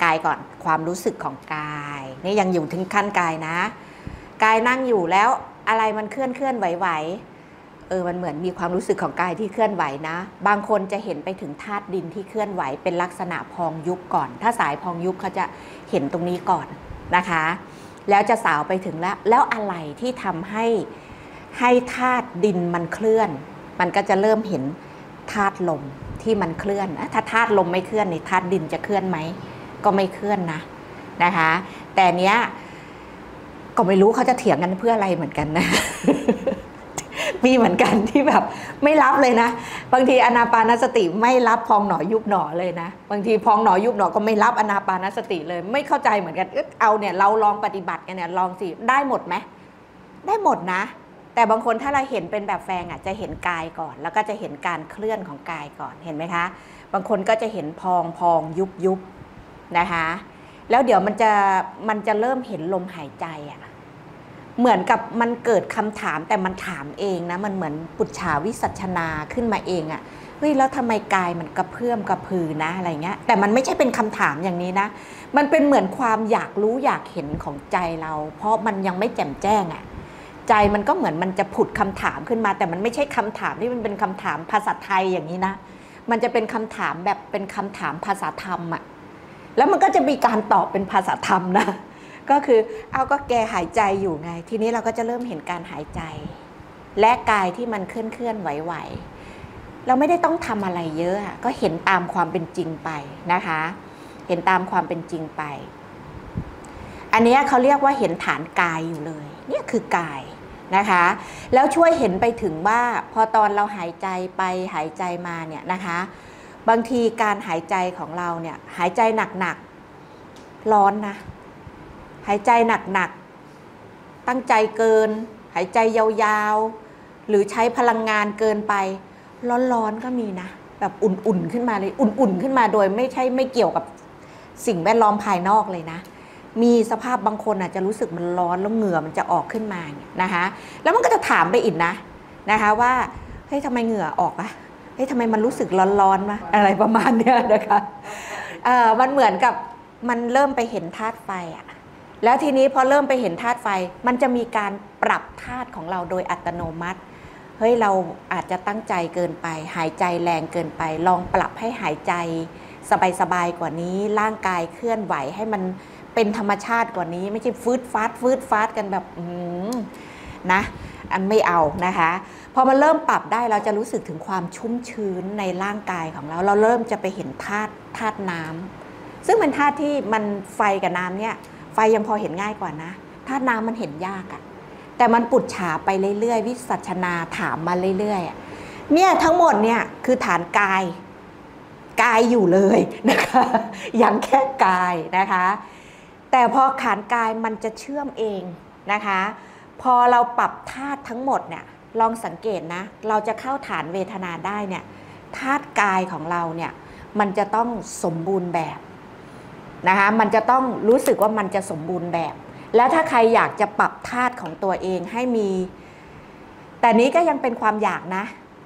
กายก่อนความรู้สึกของกายนี่ยังอยู่ถึงขั้นกายนะกายนั่งอยู่แล้วอะไรมันเคลื่อนไหวมันเหมือนมีความรู้สึกของกายที่เคลื่อนไหวนะบางคนจะเห็นไปถึงธาตุดินที่เคลื่อนไหวเป็นลักษณะพองยุบก่อนถ้าสายพองยุบเขาจะเห็นตรงนี้ก่อนนะคะแล้วจะสาวไปถึงแล้วอะไรที่ทำให้ธาตุดินมันเคลื่อนมันก็จะเริ่มเห็นธาตุลมที่มันเคลื่อนถ้าธาตุลมไม่เคลื่อนนี่ธาตุดินจะเคลื่อนไหมก็ไม่เคลื่อนนะคะแต่เนี้ยก็ไม่รู้เขาจะเถียงกันเพื่ออะไรเหมือนกันนะ มีเหมือนกันที่แบบไม่รับเลยนะบางทีอานาปานสติไม่รับพองหนอยุบหนอเลยนะบางทีพองหนอยุบหนอก็ไม่รับอานาปานสติเลยไม่เข้าใจเหมือนกันเอาเนี่ยเราลองปฏิบัติกันเนี่ยลองสิได้หมดไหมได้หมดนะแต่บางคนถ้าเราเห็นเป็นแบบแฟงอ่ะจะเห็นกายก่อนแล้วก็จะเห็นการเคลื่อนของกายก่อนเห็นไหมคะบางคนก็จะเห็นพองยุบนะคะแล้วเดี๋ยวมันจะเริ่มเห็นลมหายใจอ่ะเหมือนกับมันเกิดคำถามแต่มันถามเองนะมันเหมือนปุจฉาวิสัชนาขึ้นมาเองอ่ะเฮ้ยแล้วทำไมกายมันกระเพื่อมกระพือนะอะไรเงี้ยแต่มันไม่ใช่เป็นคำถามอย่างนี้นะมันเป็นเหมือนความอยากรู้อยากเห็นของใจเราเพราะมันยังไม่แจ่มแจ้งอ่ะใจมันก็เหมือนมันจะผุดคำถามขึ้นมาแต่มันไม่ใช่คำถามที่มันเป็นคำถามภาษาไทยอย่างนี้นะมันจะเป็นคำถามแบบเป็นคำถามภาษาธรรมอ่ะแล้วมันก็จะมีการตอบเป็นภาษาธรรมนะก็คือเอาก็แกหายใจอยู่ไงทีนี้เราก็จะเริ่มเห็นการหายใจและกายที่มันเคลื่อนไหวเราไม่ได้ต้องทำอะไรเยอะก็เห็นตามความเป็นจริงไปนะคะเห็นตามความเป็นจริงไปอันนี้เขาเรียกว่าเห็นฐานกายอยู่เลยเนี่ยคือกายนะคะแล้วช่วยเห็นไปถึงว่าพอตอนเราหายใจไปหายใจมาเนี่ยนะคะบางทีการหายใจของเราเนี่ยหายใจหนักๆร้อนนะหายใจหนักๆตั้งใจเกินหายใจยาวๆหรือใช้พลังงานเกินไปร้อนๆก็มีนะแบบอุ่นๆขึ้นมาเลยอุ่นๆขึ้นมาโดยไม่เกี่ยวกับสิ่งแวดล้อมภายนอกเลยนะมีสภาพบางคนอาจจะรู้สึกมันร้อนแล้วเหงื่อมันจะออกขึ้นมานะคะแล้วมันก็จะถามไปอีกนะคะว่าเฮ้ยทำไมเหงื่อออกอะเฮ้ยทำไมมันรู้สึกร้อนๆวะอะไรประมาณเนี้ยนะคะมันเหมือนกับมันเริ่มไปเห็นธาตุไฟอะแล้วทีนี้พอเริ่มไปเห็นธาตุไฟมันจะมีการปรับธาตุของเราโดยอัตโนมัติเฮ้ยเราอาจจะตั้งใจเกินไปหายใจแรงเกินไปลองปรับให้หายใจสบายๆกว่านี้ร่างกายเคลื่อนไหวให้มันเป็นธรรมชาติกว่านี้ไม่ใช่ฟืดฟาดกันแบบนะอันไม่เอานะคะพอมันเริ่มปรับได้เราจะรู้สึกถึงความชุ่มชื้นในร่างกายของเราเริ่มจะไปเห็นธาตุน้ำซึ่งเป็นธาตุที่มันไฟกับน้ำเนี่ยไฟยังพอเห็นง่ายกว่านะธาตุน้ำมันเห็นยากอะแต่มันปุจฉาไปเรื่อยๆวิสัชนาถามมาเรื่อยๆเนี่ยทั้งหมดเนี่ยคือฐานกายอยู่เลยนะคะยังแค่กายนะคะแต่พอฐานกายมันจะเชื่อมเองนะคะพอเราปรับธาตุทั้งหมดเนี่ยลองสังเกตนะเราจะเข้าฐานเวทนาได้เนี่ยธาตุกายของเราเนี่ยมันจะต้องสมบูรณ์แบบนะคะมันจะต้องรู้สึกว่ามันจะสมบูรณ์แบบแล้วถ้าใครอยากจะปรับธาตุของตัวเองให้มีแต่นี้ก็ยังเป็นความอยากนะ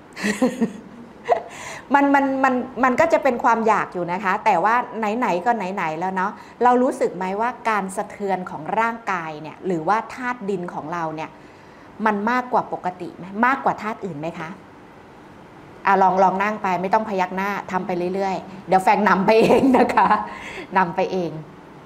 มันก็จะเป็นความอยากอยู่นะคะแต่ว่าไหนก็ไหนแล้วเนาะเรารู้สึกไหมว่าการสะเทือนของร่างกายเนี่ยหรือว่าธาตุดินของเราเนี่ยมันมากกว่าปกติไหมมากกว่าธาตุอื่นไหมคะลองนั่งไปไม่ต้องพยักหน้าทำไปเรื่อยๆเดี๋ยวแฟงนำไปเองนะคะนำไปเอง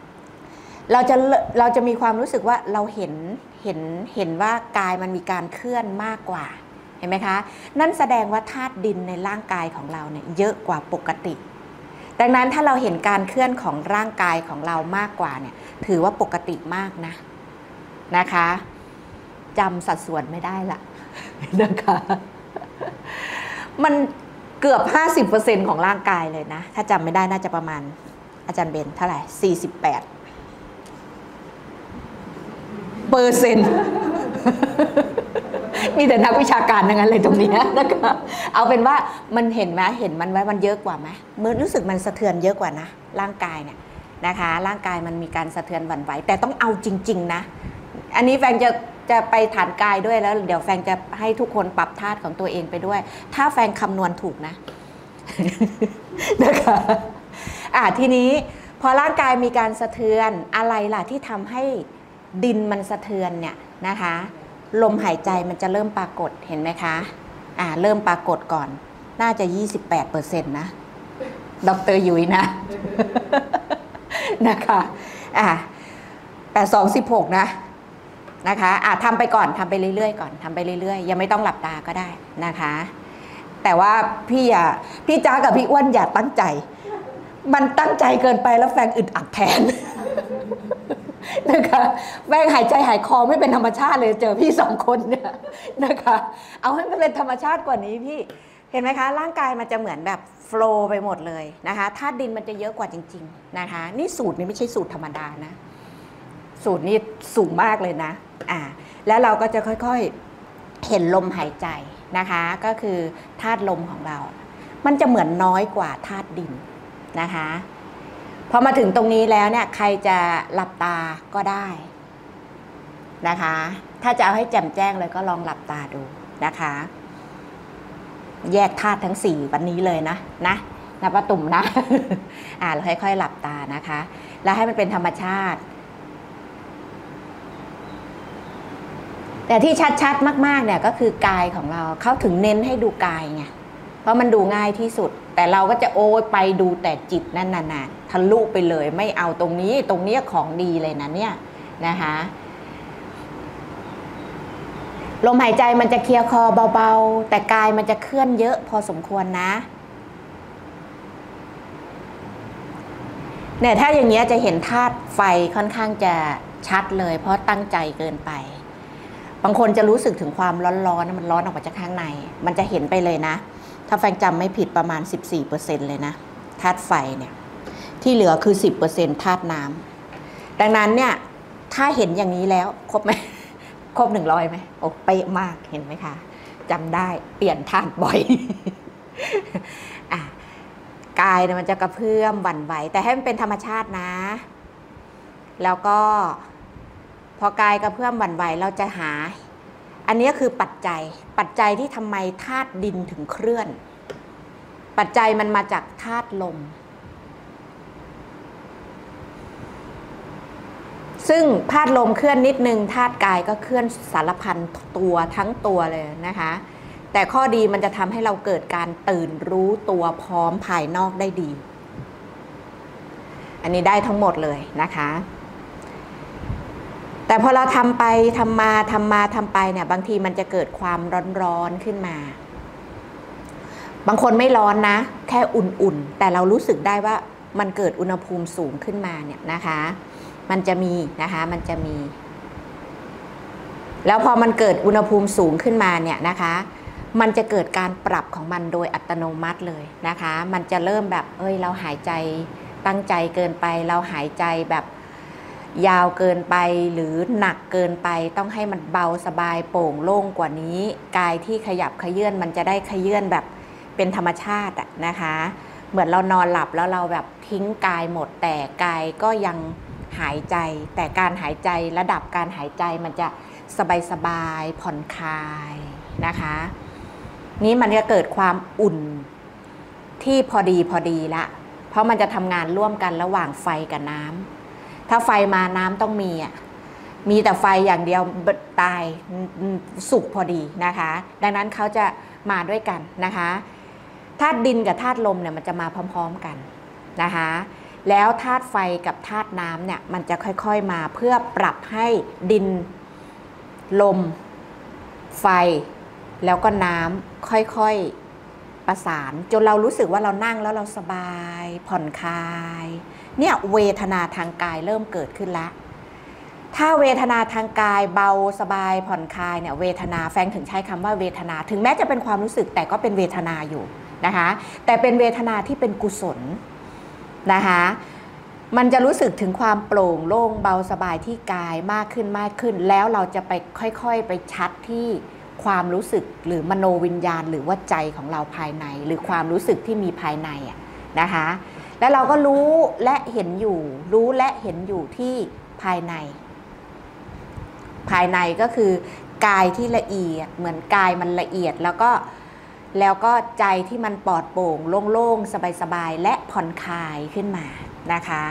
เราจะมีความรู้สึกว่าเราเห็นว่ากายมันมีการเคลื่อนมากกว่าเห็นไหมคะนั่นแสดงว่าธาตุดินในร่างกายของเราเนี่ยเยอะกว่าปกติดังนั้นถ้าเราเห็นการเคลื่อนของร่างกายของเรามากกว่าเนี่ยถือว่าปกติมากนะคะจำสัดส่วนไม่ได้ละนะคะมันเกือบ 50% ของร่างกายเลยนะถ้าจำไม่ได้น่าจะประมาณอาจารย์เบนเท่าไหร่48%มีแต่นักวิชาการทั้งนั้นเลยตรงนี้นะคะเอาเป็นว่ามันเห็นไหมเห็นมันไว้มันเยอะกว่าไหมมันรู้สึกมันสะเทือนเยอะกว่านะร่างกายเนี่ยนะคะร่างกายมันมีการสะเทือนหวั่นไหวแต่ต้องเอาจริงๆนะอันนี้แฟงจะไปฐานกายด้วยแล้วเดี๋ยวแฟงจะให้ทุกคนปรับธาตุของตัวเองไปด้วยถ้าแฟงคำนวณถูกนะนะคะทีนี้พอร่างกายมีการสะเทือนอะไรล่ะที่ทำให้ดินมันสะเทือนเนี่ยนะคะลมหายใจมันจะเริ่มปรากฏเห็นไหมคะเริ่มปรากฏก่อนน่าจะ 28% นะดร.ยุ้ยนะนะคะ82 16นะคะทำไปก่อนทำไปเรื่อยๆก่อนทำไปเรื่อยๆยังไม่ต้องหลับตาก็ได้นะคะแต่ว่าพี่จ้ากับพี่อ้วนอย่าตั้งใจมันตั้งใจเกินไปแล้วแฟงอึดอัดแทนนะคะแฟงหายใจหายคอไม่เป็นธรรมชาติเลยเจอพี่2 คนเนี่ยนะคะเอาให้มันเป็นธรรมชาติกว่านี้พี่เห็นไหมคะร่างกายมันจะเหมือนแบบโฟลว์ไปหมดเลยนะคะธาตุดินมันจะเยอะกว่าจริงๆนะคะนี่สูตรนี้ไม่ใช่สูตรธรรมดานะสูตรนี้สูงมากเลยนะแล้วเราก็จะค่อยๆเห็นลมหายใจนะคะก็คือธาตุลมของเรามันจะเหมือนน้อยกว่าธาตุดินนะคะพอมาถึงตรงนี้แล้วเนี่ยใครจะหลับตาก็ได้นะคะถ้าจะเอาให้แจ่มแจ้งเลยก็ลองหลับตาดูนะคะแยกธาตุทั้ง4วันนี้เลยนะป้าตุ่มนะเราค่อยๆหลับตานะคะแล้วให้มันเป็นธรรมชาติแต่ที่ชัดๆมากๆเนี่ยก็คือกายของเราเขาถึงเน้นให้ดูกายไงเพราะมันดูง่ายที่สุดแต่เราก็จะโอ้ยไปดูแต่จิตนั่นน่ะทะลุไปเลยไม่เอาตรงนี้ของดีเลยนะเนี่ยนะคะลมหายใจมันจะเคลียร์คอเบาๆแต่กายมันจะเคลื่อนเยอะพอสมควรนะเนี่ยถ้าอย่างเงี้ยจะเห็นธาตุไฟค่อนข้างจะชัดเลยเพราะตั้งใจเกินไปบางคนจะรู้สึกถึงความร้อนๆมันร้อนออกมาจากข้างในมันจะเห็นไปเลยนะถ้าแฟงจำไม่ผิดประมาณ 14% เลยนะธาตุไฟเนี่ยที่เหลือคือ 10% ธาตุน้ำดังนั้นเนี่ยถ้าเห็นอย่างนี้แล้วครบไหมครบ100ไหมโอ้เป๊ะมากเห็นไหมคะจำได้เปลี่ยนธาตุบ่อย กายเนี่ยมันจะกระเพื่อมหวั่นไหวแต่ให้มันเป็นธรรมชาตินะแล้วก็พอกายกระเพื่อมหวั่นไหวเราจะหาอันนี้คือปัจจัยที่ทำไมธาตุดินถึงเคลื่อนปัจจัยมันมาจากธาตุลมซึ่งธาตุลมเคลื่อนนิดนึงธาตุกายก็เคลื่อนสารพันตัวทั้งตัวเลยนะคะแต่ข้อดีมันจะทำให้เราเกิดการตื่นรู้ตัวพร้อมภายนอกได้ดีอันนี้ได้ทั้งหมดเลยนะคะแต่พอเราทำไปทำไปเนี่ยบางทีมันจะเกิดความร้อนขึ้นมาบางคนไม่ร้อนนะแค่อุ่นๆแต่เรารู้สึกได้ว่ามันเกิดอุณหภูมิสูงขึ้นมาเนี่ยนะคะมันจะมีนะคะมันจะมีแล้วพอมันเกิดอุณหภูมิสูงขึ้นมาเนี่ยนะคะมันจะเกิดการปรับของมันโดยอัตโนมัติเลยนะคะมันจะเริ่มแบบเราหายใจตั้งใจเกินไปเราหายใจแบบยาวเกินไปหรือหนักเกินไปต้องให้มันเบาสบายโปร่งโล่งกว่านี้กายที่ขยับเขยื้อนมันจะได้เขยื้อนแบบเป็นธรรมชาตินะคะเหมือนเรานอนหลับแล้วเราแบบทิ้งกายหมดแต่กายก็ยังหายใจแต่การหายใจระดับการหายใจมันจะสบายผ่อนคลายนะคะนี้มันจะเกิดความอุ่นที่พอดีละเพราะมันจะทำงานร่วมกันระหว่างไฟกับน้ำถ้าไฟมาน้ำต้องมีแต่ไฟอย่างเดียวตายสุกพอดีนะคะดังนั้นเขาจะมาด้วยกันนะคะธาตุดินกับธาตุลมเนี่ยมันจะมาพร้อมๆกันนะคะแล้วธาตุไฟกับธาตุน้ำเนี่ยมันจะค่อยๆมาเพื่อปรับให้ดินลมไฟแล้วก็น้ำค่อยๆประสานจนเรารู้สึกว่าเรานั่งแล้วเราสบายผ่อนคลายเนี่ยเวทนาทางกายเริ่มเกิดขึ้นแล้วถ้าเวทนาทางกายเบาสบายผ่อนคลายเนี่ยเวทนาแฟงถึงใช้คำว่าเวทนาถึงแม้จะเป็นความรู้สึกแต่ก็เป็นเวทนาอยู่นะคะแต่เป็นเวทนาที่เป็นกุศลนะคะมันจะรู้สึกถึงความโปร่งโล่งเบาสบายที่กายมากขึ้นแล้วเราจะไปค่อยๆไปชัดที่ความรู้สึกหรือมโนวิญญาณหรือว่าใจของเราภายในหรือความรู้สึกที่มีภายในนะคะแล้วเราก็รู้และเห็นอยู่ที่ภายในก็คือกายที่ละเอียดเหมือนกายมันละเอียดแล้วก็ใจที่มันปลอดโปร่งโล่งๆสบายๆและผ่อนคลายขึ้นมานะคะ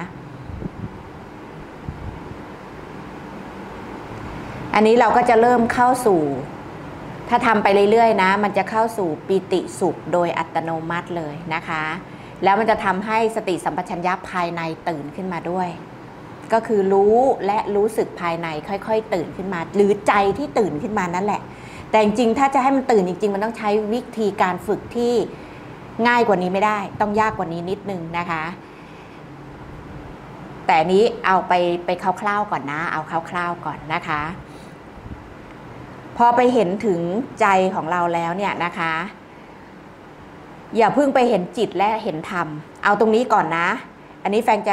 อันนี้เราก็จะเริ่มเข้าสู่ถ้าทำไปเรื่อยๆนะมันจะเข้าสู่ปิติสุขโดยอัตโนมัติเลยนะคะแล้วมันจะทำให้สติสัมปชัญญะภายในตื่นขึ้นมาด้วยก็คือรู้และรู้สึกภายในค่อยๆตื่นขึ้นมาหรือใจที่ตื่นขึ้นมานั่นแหละแต่จริงๆถ้าจะให้มันตื่นจริงๆมันต้องใช้วิธีการฝึกที่ง่ายกว่านี้ไม่ได้ต้องยากกว่านี้นิดนึงนะคะแต่นี้เอาไปคร่าวๆก่อนนะเอาคร่าวๆก่อนนะคะพอไปเห็นถึงใจของเราแล้วเนี่ยนะคะอย่าเพิ่งไปเห็นจิตและเห็นธรรมเอาตรงนี้ก่อนนะอันนี้แฟง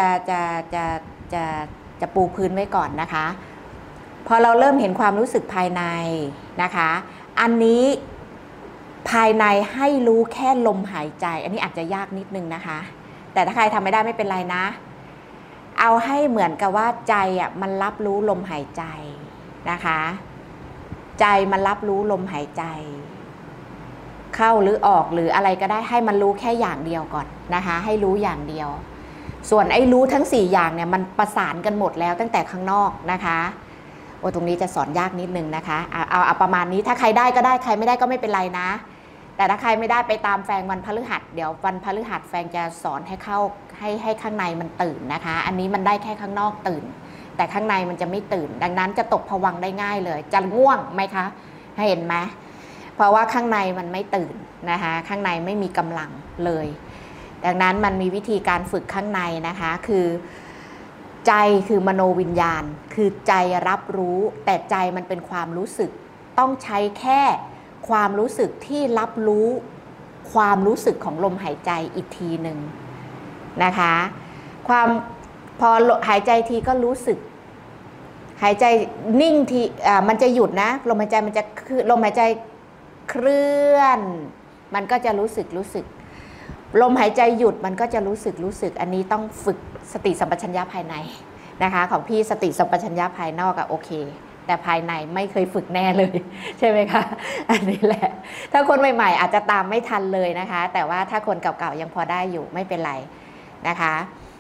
จะปูพื้นไว้ก่อนนะคะพอเราเริ่มเห็นความรู้สึกภายในนะคะอันนี้ภายในให้รู้แค่ลมหายใจอันนี้อาจจะยากนิดนึงนะคะแต่ถ้าใครทำไม่ได้ไม่เป็นไรนะเอาให้เหมือนกับว่าใจอ่ะมันรับรู้ลมหายใจนะคะใจมันรับรู้ลมหายใจเข้าหรือออกหรืออะไรก็ได้ให้มันรู้แค่อย่างเดียวก่อนนะคะให้รู้อย่างเดียวส่วนไอ้รู้ทั้ง4อย่างเนี่ยมันประสานกันหมดแล้วตั้งแต่ข้างนอกนะคะโอ้ตรงนี้จะสอนยากนิดนึงนะคะเอาประมาณนี้ถ้าใครได้ก็ได้ใครไม่ได้ก็ไม่เป็นไรนะแต่ถ้าใครไม่ได้ไปตามแฟงวันพฤหัสเดี๋ยววันพฤหัสแฟงจะสอนให้เข้าให้ข้างในมันตื่นนะคะอันนี้มันได้แค่ข้างนอกตื่นแต่ข้างในมันจะไม่ตื่นดังนั้นจะตกผวังค์ได้ง่ายเลยจะง่วงไหมคะเห็นไหมเพราะว่าข้างในมันไม่ตื่นนะคะข้างในไม่มีกำลังเลยดังนั้นมันมีวิธีการฝึกข้างในนะคะคือใจคือมโนวิญญาณคือใจรับรู้แต่ใจมันเป็นความรู้สึกต้องใช้แค่ความรู้สึกที่รับรู้ความรู้สึกของลมหายใจอีกทีหนึ่งนะคะพอหายใจทีก็รู้สึกหายใจนิ่งทีมันจะหยุดนะลมหายใจมันจะลมหายใจเคลื่อนมันก็จะรู้สึกลมหายใจหยุดมันก็จะรู้สึกอันนี้ต้องฝึกสติสัมปชัญญะภายในนะคะของพี่สติสัมปชัญญะภายนอกอะโอเคแต่ภายในไม่เคยฝึกแน่เลยใช่ไหมคะอันนี้แหละถ้าคนใหม่ๆอาจจะตามไม่ทันเลยนะคะแต่ว่าถ้าคนเก่าๆยังพอได้อยู่ไม่เป็นไรนะคะ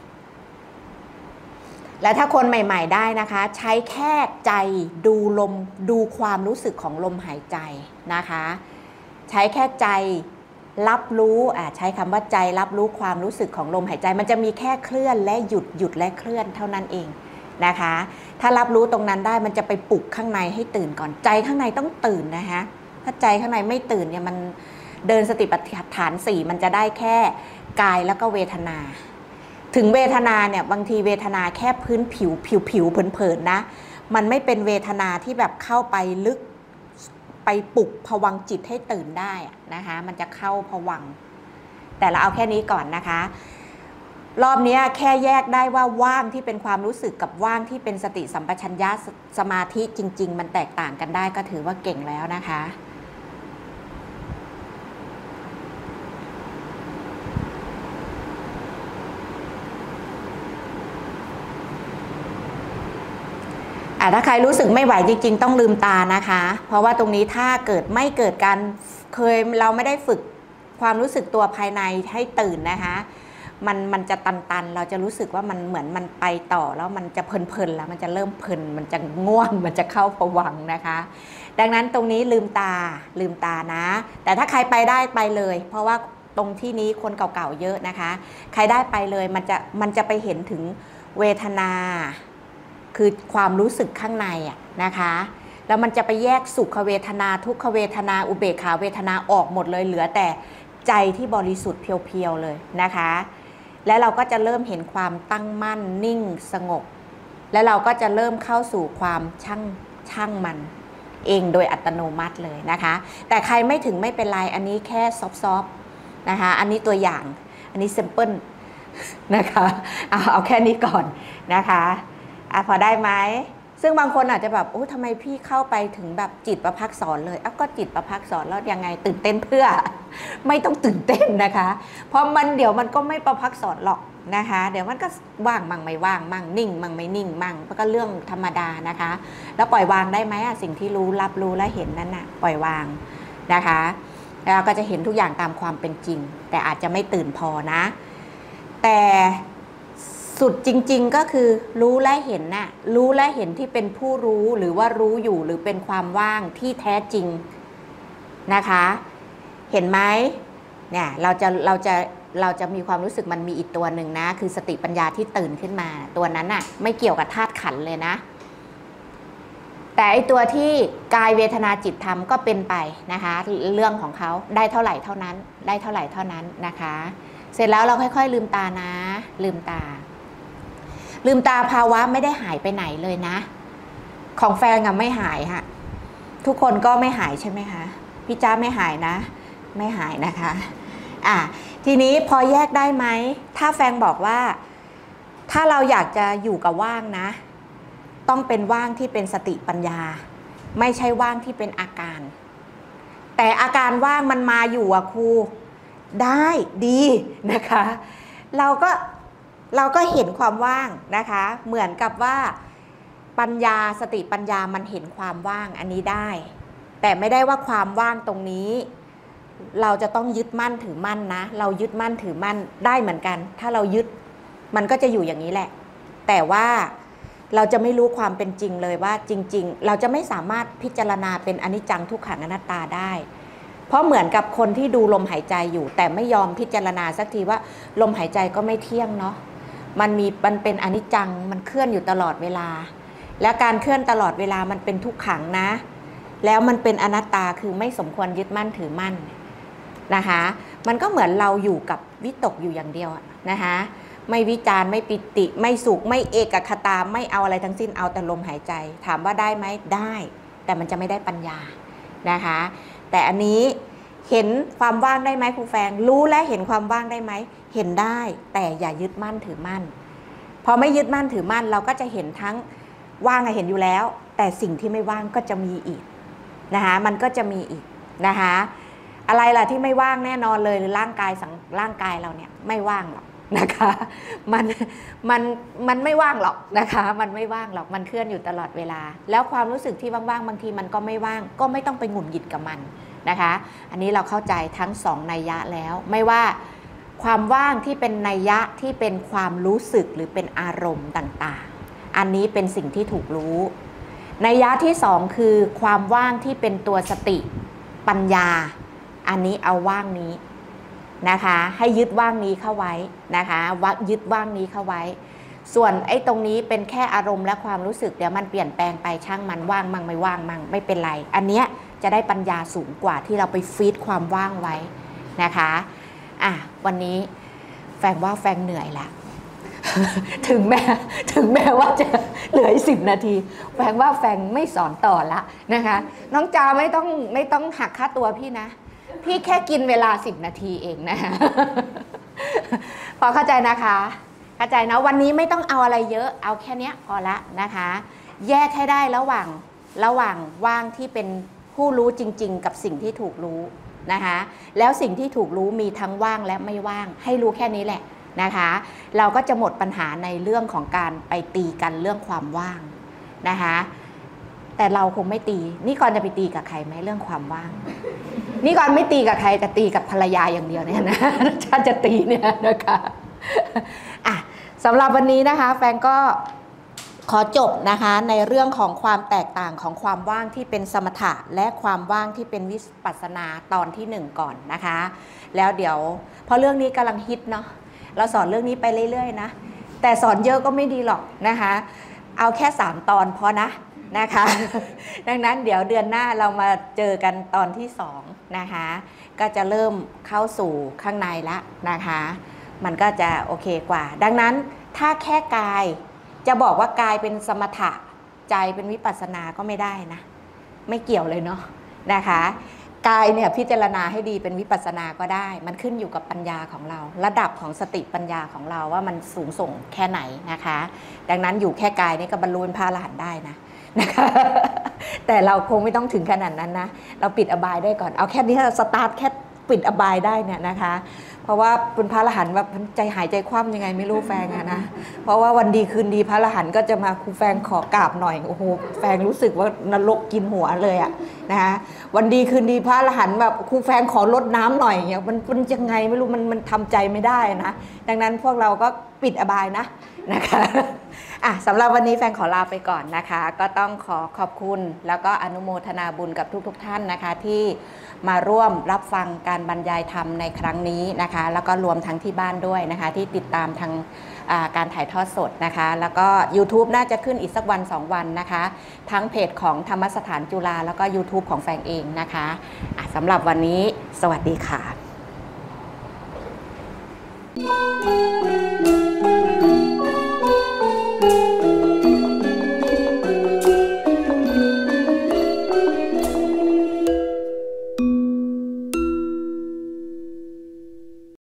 และถ้าคนใหม่ๆได้นะคะใช้แค่ใจดูลมดูความรู้สึกของลมหายใจนะคะใช้แค่ใจรับรู้ใช้คำว่าใจรับรู้ความรู้สึกของลมหายใจมันจะมีแค่เคลื่อนและหยุดและเคลื่อนเท่านั้นเองนะคะถ้ารับรู้ตรงนั้นได้มันจะไปปลุกข้างในให้ตื่นก่อนใจข้างในต้องตื่นนะคะถ้าใจข้างในไม่ตื่นเนี่ยมันเดินสติปัฏฐาน4มันจะได้แค่กายแล้วก็เวทนาถึงเวทนาเนี่ยบางทีเวทนาแค่พื้นผิวเผินๆนะมันไม่เป็นเวทนาที่แบบเข้าไปลึกไปปลุกภวังค์จิตให้ตื่นได้นะคะมันจะเข้าภวังค์แต่เราเอาแค่นี้ก่อนนะคะรอบนี้แค่แยกได้ว่าว่างที่เป็นความรู้สึกกับว่างที่เป็นสติสัมปชัญญะสมาธิจริงๆมันแตกต่างกันได้ก็ถือว่าเก่งแล้วนะคะถ้าใครรู้สึกไม่ไหวจริงๆต้องลืมตานะคะเพราะว่าตรงนี้ถ้าเกิดไม่เกิดการเราไม่ได้ฝึกความรู้สึกตัวภายในให้ตื่นนะคะมันจะตันเราจะรู้สึกว่ามันเหมือนมันไปต่อแล้วมันจะเพลินแล้วมันจะเริ่มเพลินมันจะง่วงมันจะเข้าภวังค์นะคะดังนั้นตรงนี้ลืมตานะแต่ถ้าใครไปได้ไปเลยเพราะว่าตรงที่นี้คนเก่าๆเยอะนะคะใครได้ไปเลยมันจะไปเห็นถึงเวทนาคือความรู้สึกข้างในนะคะแล้วมันจะไปแยกสุขเวทนาทุกขเวทนาอุเบกขาเวทนาออกหมดเลยเหลือแต่ใจที่บริสุทธิ์เพียวๆเลยนะคะและเราก็จะเริ่มเห็นความตั้งมั่นนิ่งสงบและเราก็จะเริ่มเข้าสู่ความช่างมันเองโดยอัตโนมัติเลยนะคะแต่ใครไม่ถึงไม่เป็นไรอันนี้แค่ซอฟๆนะคะอันนี้ตัวอย่างอันนี้ simple นะคะเอาแค่นี้ก่อนนะคะพอได้ไหมซึ่งบางคนอาจจะแบบโอ้ทำไมพี่เข้าไปถึงแบบจิตประภักษรเลยก็จิตประภักษรแล้วยังไงตื่นเต้นเพื่อไม่ต้องตื่นเต้นนะคะเพราะเดี๋ยวมันก็ไม่ประภักษรหรอกนะคะเดี๋ยวมันก็ว่างมั่งไม่ว่างมั่งนิ่งมั่งไม่นิ่งมั่งก็เรื่องธรรมดานะคะแล้วปล่อยวางได้ไหมสิ่งที่รับรู้และเห็นนั่นน่ะปล่อยวางนะคะแล้วก็จะเห็นทุกอย่างตามความเป็นจริงแต่อาจจะไม่ตื่นพอนะแต่สุดจริงๆก็คือรู้และเห็นน่ะรู้และเห็นที่เป็นผู้รู้หรือว่ารู้อยู่หรือเป็นความว่างที่แท้จริงนะคะเห็นไหมเนี่ยเราจะมีความรู้สึกมันมีอีกตัวหนึ่งนะคือสติปัญญาที่ตื่นขึ้นมาตัวนั้นน่ะไม่เกี่ยวกับธาตุขันธ์เลยนะแต่ไอตัวที่กายเวทนาจิตธรรมก็เป็นไปนะคะเรื่องของเขาได้เท่าไหร่เท่านั้นได้เท่าไหร่เท่านั้นนะคะเสร็จแล้วเราค่อยๆลืมตานะลืมตาภาวะไม่ได้หายไปไหนเลยนะของแฟนอะไม่หายค่ะทุกคนก็ไม่หายใช่ไหมคะพี่จ้าไม่หายนะไม่หายนะคะทีนี้พอแยกได้ไหมถ้าแฟนบอกว่าถ้าเราอยากจะอยู่กับว่างนะต้องเป็นว่างที่เป็นสติปัญญาไม่ใช่ว่างที่เป็นอาการแต่อาการว่างมันมาอยู่อะครูได้ดีนะคะเราก็เห็นความว่างนะคะเหมือนกับว่าปัญญาสติปัญญามันเห็นความว่างอันนี้ได้แต่ไม่ได้ว่าความว่างตรงนี้เราจะต้องยึดมั่นถือมั่นนะเรายึดมั่นถือมั่นได้เหมือนกันถ้าเรายึดมันก็จะอยู่อย่างนี้แหละแต่ว่าเราจะไม่รู้ความเป็นจริงเลยว่าจริงๆเราจะไม่สามารถพิจารณาเป็นอนิจจังทุกขังอนัตตาได้เพราะเหมือนกับคนที่ดูลมหายใจอยู่แต่ไม่ยอมพิจารณาสักทีว่าลมหายใจก็ไม่เที่ยงเนาะมันเป็นอนิจจังมันเคลื่อนอยู่ตลอดเวลาและการเคลื่อนตลอดเวลามันเป็นทุกขังนะแล้วมันเป็นอนัตตาคือไม่สมควรยึดมั่นถือมั่นนะคะมันก็เหมือนเราอยู่กับวิตกอยู่อย่างเดียวนะคะไม่วิจารณ์ไม่ปิติไม่สุขไม่เอกคตาไม่เอาอะไรทั้งสิ้นเอาแต่ลมหายใจถามว่าได้ไหมได้แต่มันจะไม่ได้ปัญญานะคะแต่อันนี้เห็นความว่างได้ไหมครูแฟงรู้และเห็นความว่างได้ไหมเห็นได้แต่อย่ายึดมั่นถือมั่นพอไม่ยึดมั่นถือมั่นเราก็จะเห็นทั้งว่างเห็นอยู่แล้วแต่สิ่งที่ไม่ว่างก็จะมีอีกนะคะมันก็จะมีอีกนะคะอะไรล่ะที่ไม่ว่างแน่นอนเลยหรือร่างกายเราเนี่ยไม่ว่างหรอกนะคะมันไม่ว่างหรอกนะคะมันไม่ว่างหรอกมันเคลื่อนอยู่ตลอดเวลาแล้วความรู้สึกที่ว่างๆบางทีมันก็ไม่ว่างก็ไม่ต้องไปหงุดหงิดกับมันนะคะอันนี้เราเข้าใจทั้งสองนัยยะแล้วไม่ว่าความว่างที่เป็นนัยยะที่เป็นความรู้สึกหรือเป็นอารมณ์ต่างๆอันนี้เป็นสิ่งที่ถูกรู้นัยยะที่สองคือความว่างที่เป็นตัวสติปัญญาอันนี้เอาว่างนี้นะคะให้ยึดว่างนี้เข้าไว้นะคะยึดว่างนี้เข้าไว้ส่วนไอ้ตรงนี้เป็นแค่อารมณ์และความรู้สึกเดี๋ยวมันเปลี่ยนแปลงไปช่างมันว่างมั่งไม่ว่างมั่งไม่เป็นไรอันเนี้ยจะได้ปัญญาสูงกว่าที่เราไปฟีดความว่างไว้นะคะวันนี้แฟงว่าแฟงเหนื่อยละถึงแม้ว่าจะเหลือ10 นาทีแฟงว่าแฟงไม่สอนต่อละนะคะน้องจาไม่ต้องหักค่าตัวพี่นะพี่แค่กินเวลา10 นาทีเองนะพอเข้าใจนะคะเข้าใจนะวันนี้ไม่ต้องเอาอะไรเยอะเอาแค่นี้พอละนะคะแยกให้ได้ระหว่างว่างที่เป็นผู้รู้จริงๆกับสิ่งที่ถูกรู้นะคะแล้วสิ่งที่ถูกรู้มีทั้งว่างและไม่ว่างให้รู้แค่นี้แหละนะคะเราก็จะหมดปัญหาในเรื่องของการไปตีกันเรื่องความว่างนะคะแต่เราคงไม่ตีนี่ก่อนจะไปตีกับใครไหมเรื่องความว่างนี่ก่อนไม่ตีกับใครแต่ตีกับภรรยาอย่างเดียวเนี่ยนะถ้าจะตีเนี่ยนะคะสำหรับวันนี้นะคะแฟนก็ขอจบนะคะในเรื่องของความแตกต่างของความว่างที่เป็นสมถะและความว่างที่เป็นวิปัสสนาตอนที่1ก่อนนะคะแล้วเดี๋ยวเพราะเรื่องนี้กำลังฮิตเนาะเราสอนเรื่องนี้ไปเรื่อยๆนะแต่สอนเยอะก็ไม่ดีหรอกนะคะเอาแค่3 ตอนพอนะคะดังนั้นเดี๋ยวเดือนหน้าเรามาเจอกันตอนที่2นะคะก็จะเริ่มเข้าสู่ข้างในละนะคะมันก็จะโอเคกว่าดังนั้นถ้าแค่กายจะบอกว่ากายเป็นสมถะใจเป็นวิปัสสนาก็ไม่ได้นะไม่เกี่ยวเลยเนาะนะคะกายเนี่ยพิจารณาให้ดีเป็นวิปัสสนาก็ได้มันขึ้นอยู่กับปัญญาของเราระดับของสติปัญญาของเราว่ามันสูงส่งแค่ไหนนะคะดังนั้นอยู่แค่กายนี่ก็บรรลุเป็นพระอรหันต์ได้นะคะแต่เราคงไม่ต้องถึงขนาดนั้นนะเราปิดอบายได้ก่อนเอาแค่นี้สตาร์ทแค่ปิดอบายได้เนี่ยนะคะเพราะว่าเป็นพระอรหันต์แบบใจหายใจคว่ำยังไงไม่รู้แฟงนะเพราะว่าวันดีคืนดีพระอรหันต์ก็จะมาครูแฟงขอกราบหน่อยโอ้โหแฟงรู้สึกว่านรกกินหัวเลยอะนะคะวันดีคืนดีพระอรหันต์แบบครูแฟงขอลดน้ำหน่อยอย่างมันยังไงไม่รู้มันทำใจไม่ได้นะดังนั้นพวกเราก็ปิดอบายนะคะสำหรับวันนี้แฟนขอลาไปก่อนนะคะก็ต้องขอบคุณแล้วก็อนุโมทนาบุญกับทุกท่านนะคะที่มาร่วมรับฟังการบรรยายธรรมในครั้งนี้นะคะแล้วก็รวมทั้งที่บ้านด้วยนะคะที่ติดตามทางการถ่ายทอดสดนะคะแล้วก็ YouTube น่าจะขึ้นอีกสักวัน2 วันนะคะทั้งเพจของธรรมสถานจุฬาแล้วก็ YouTube ของแฟงเองนะคะสำหรับวันนี้สวัสดีค่ะ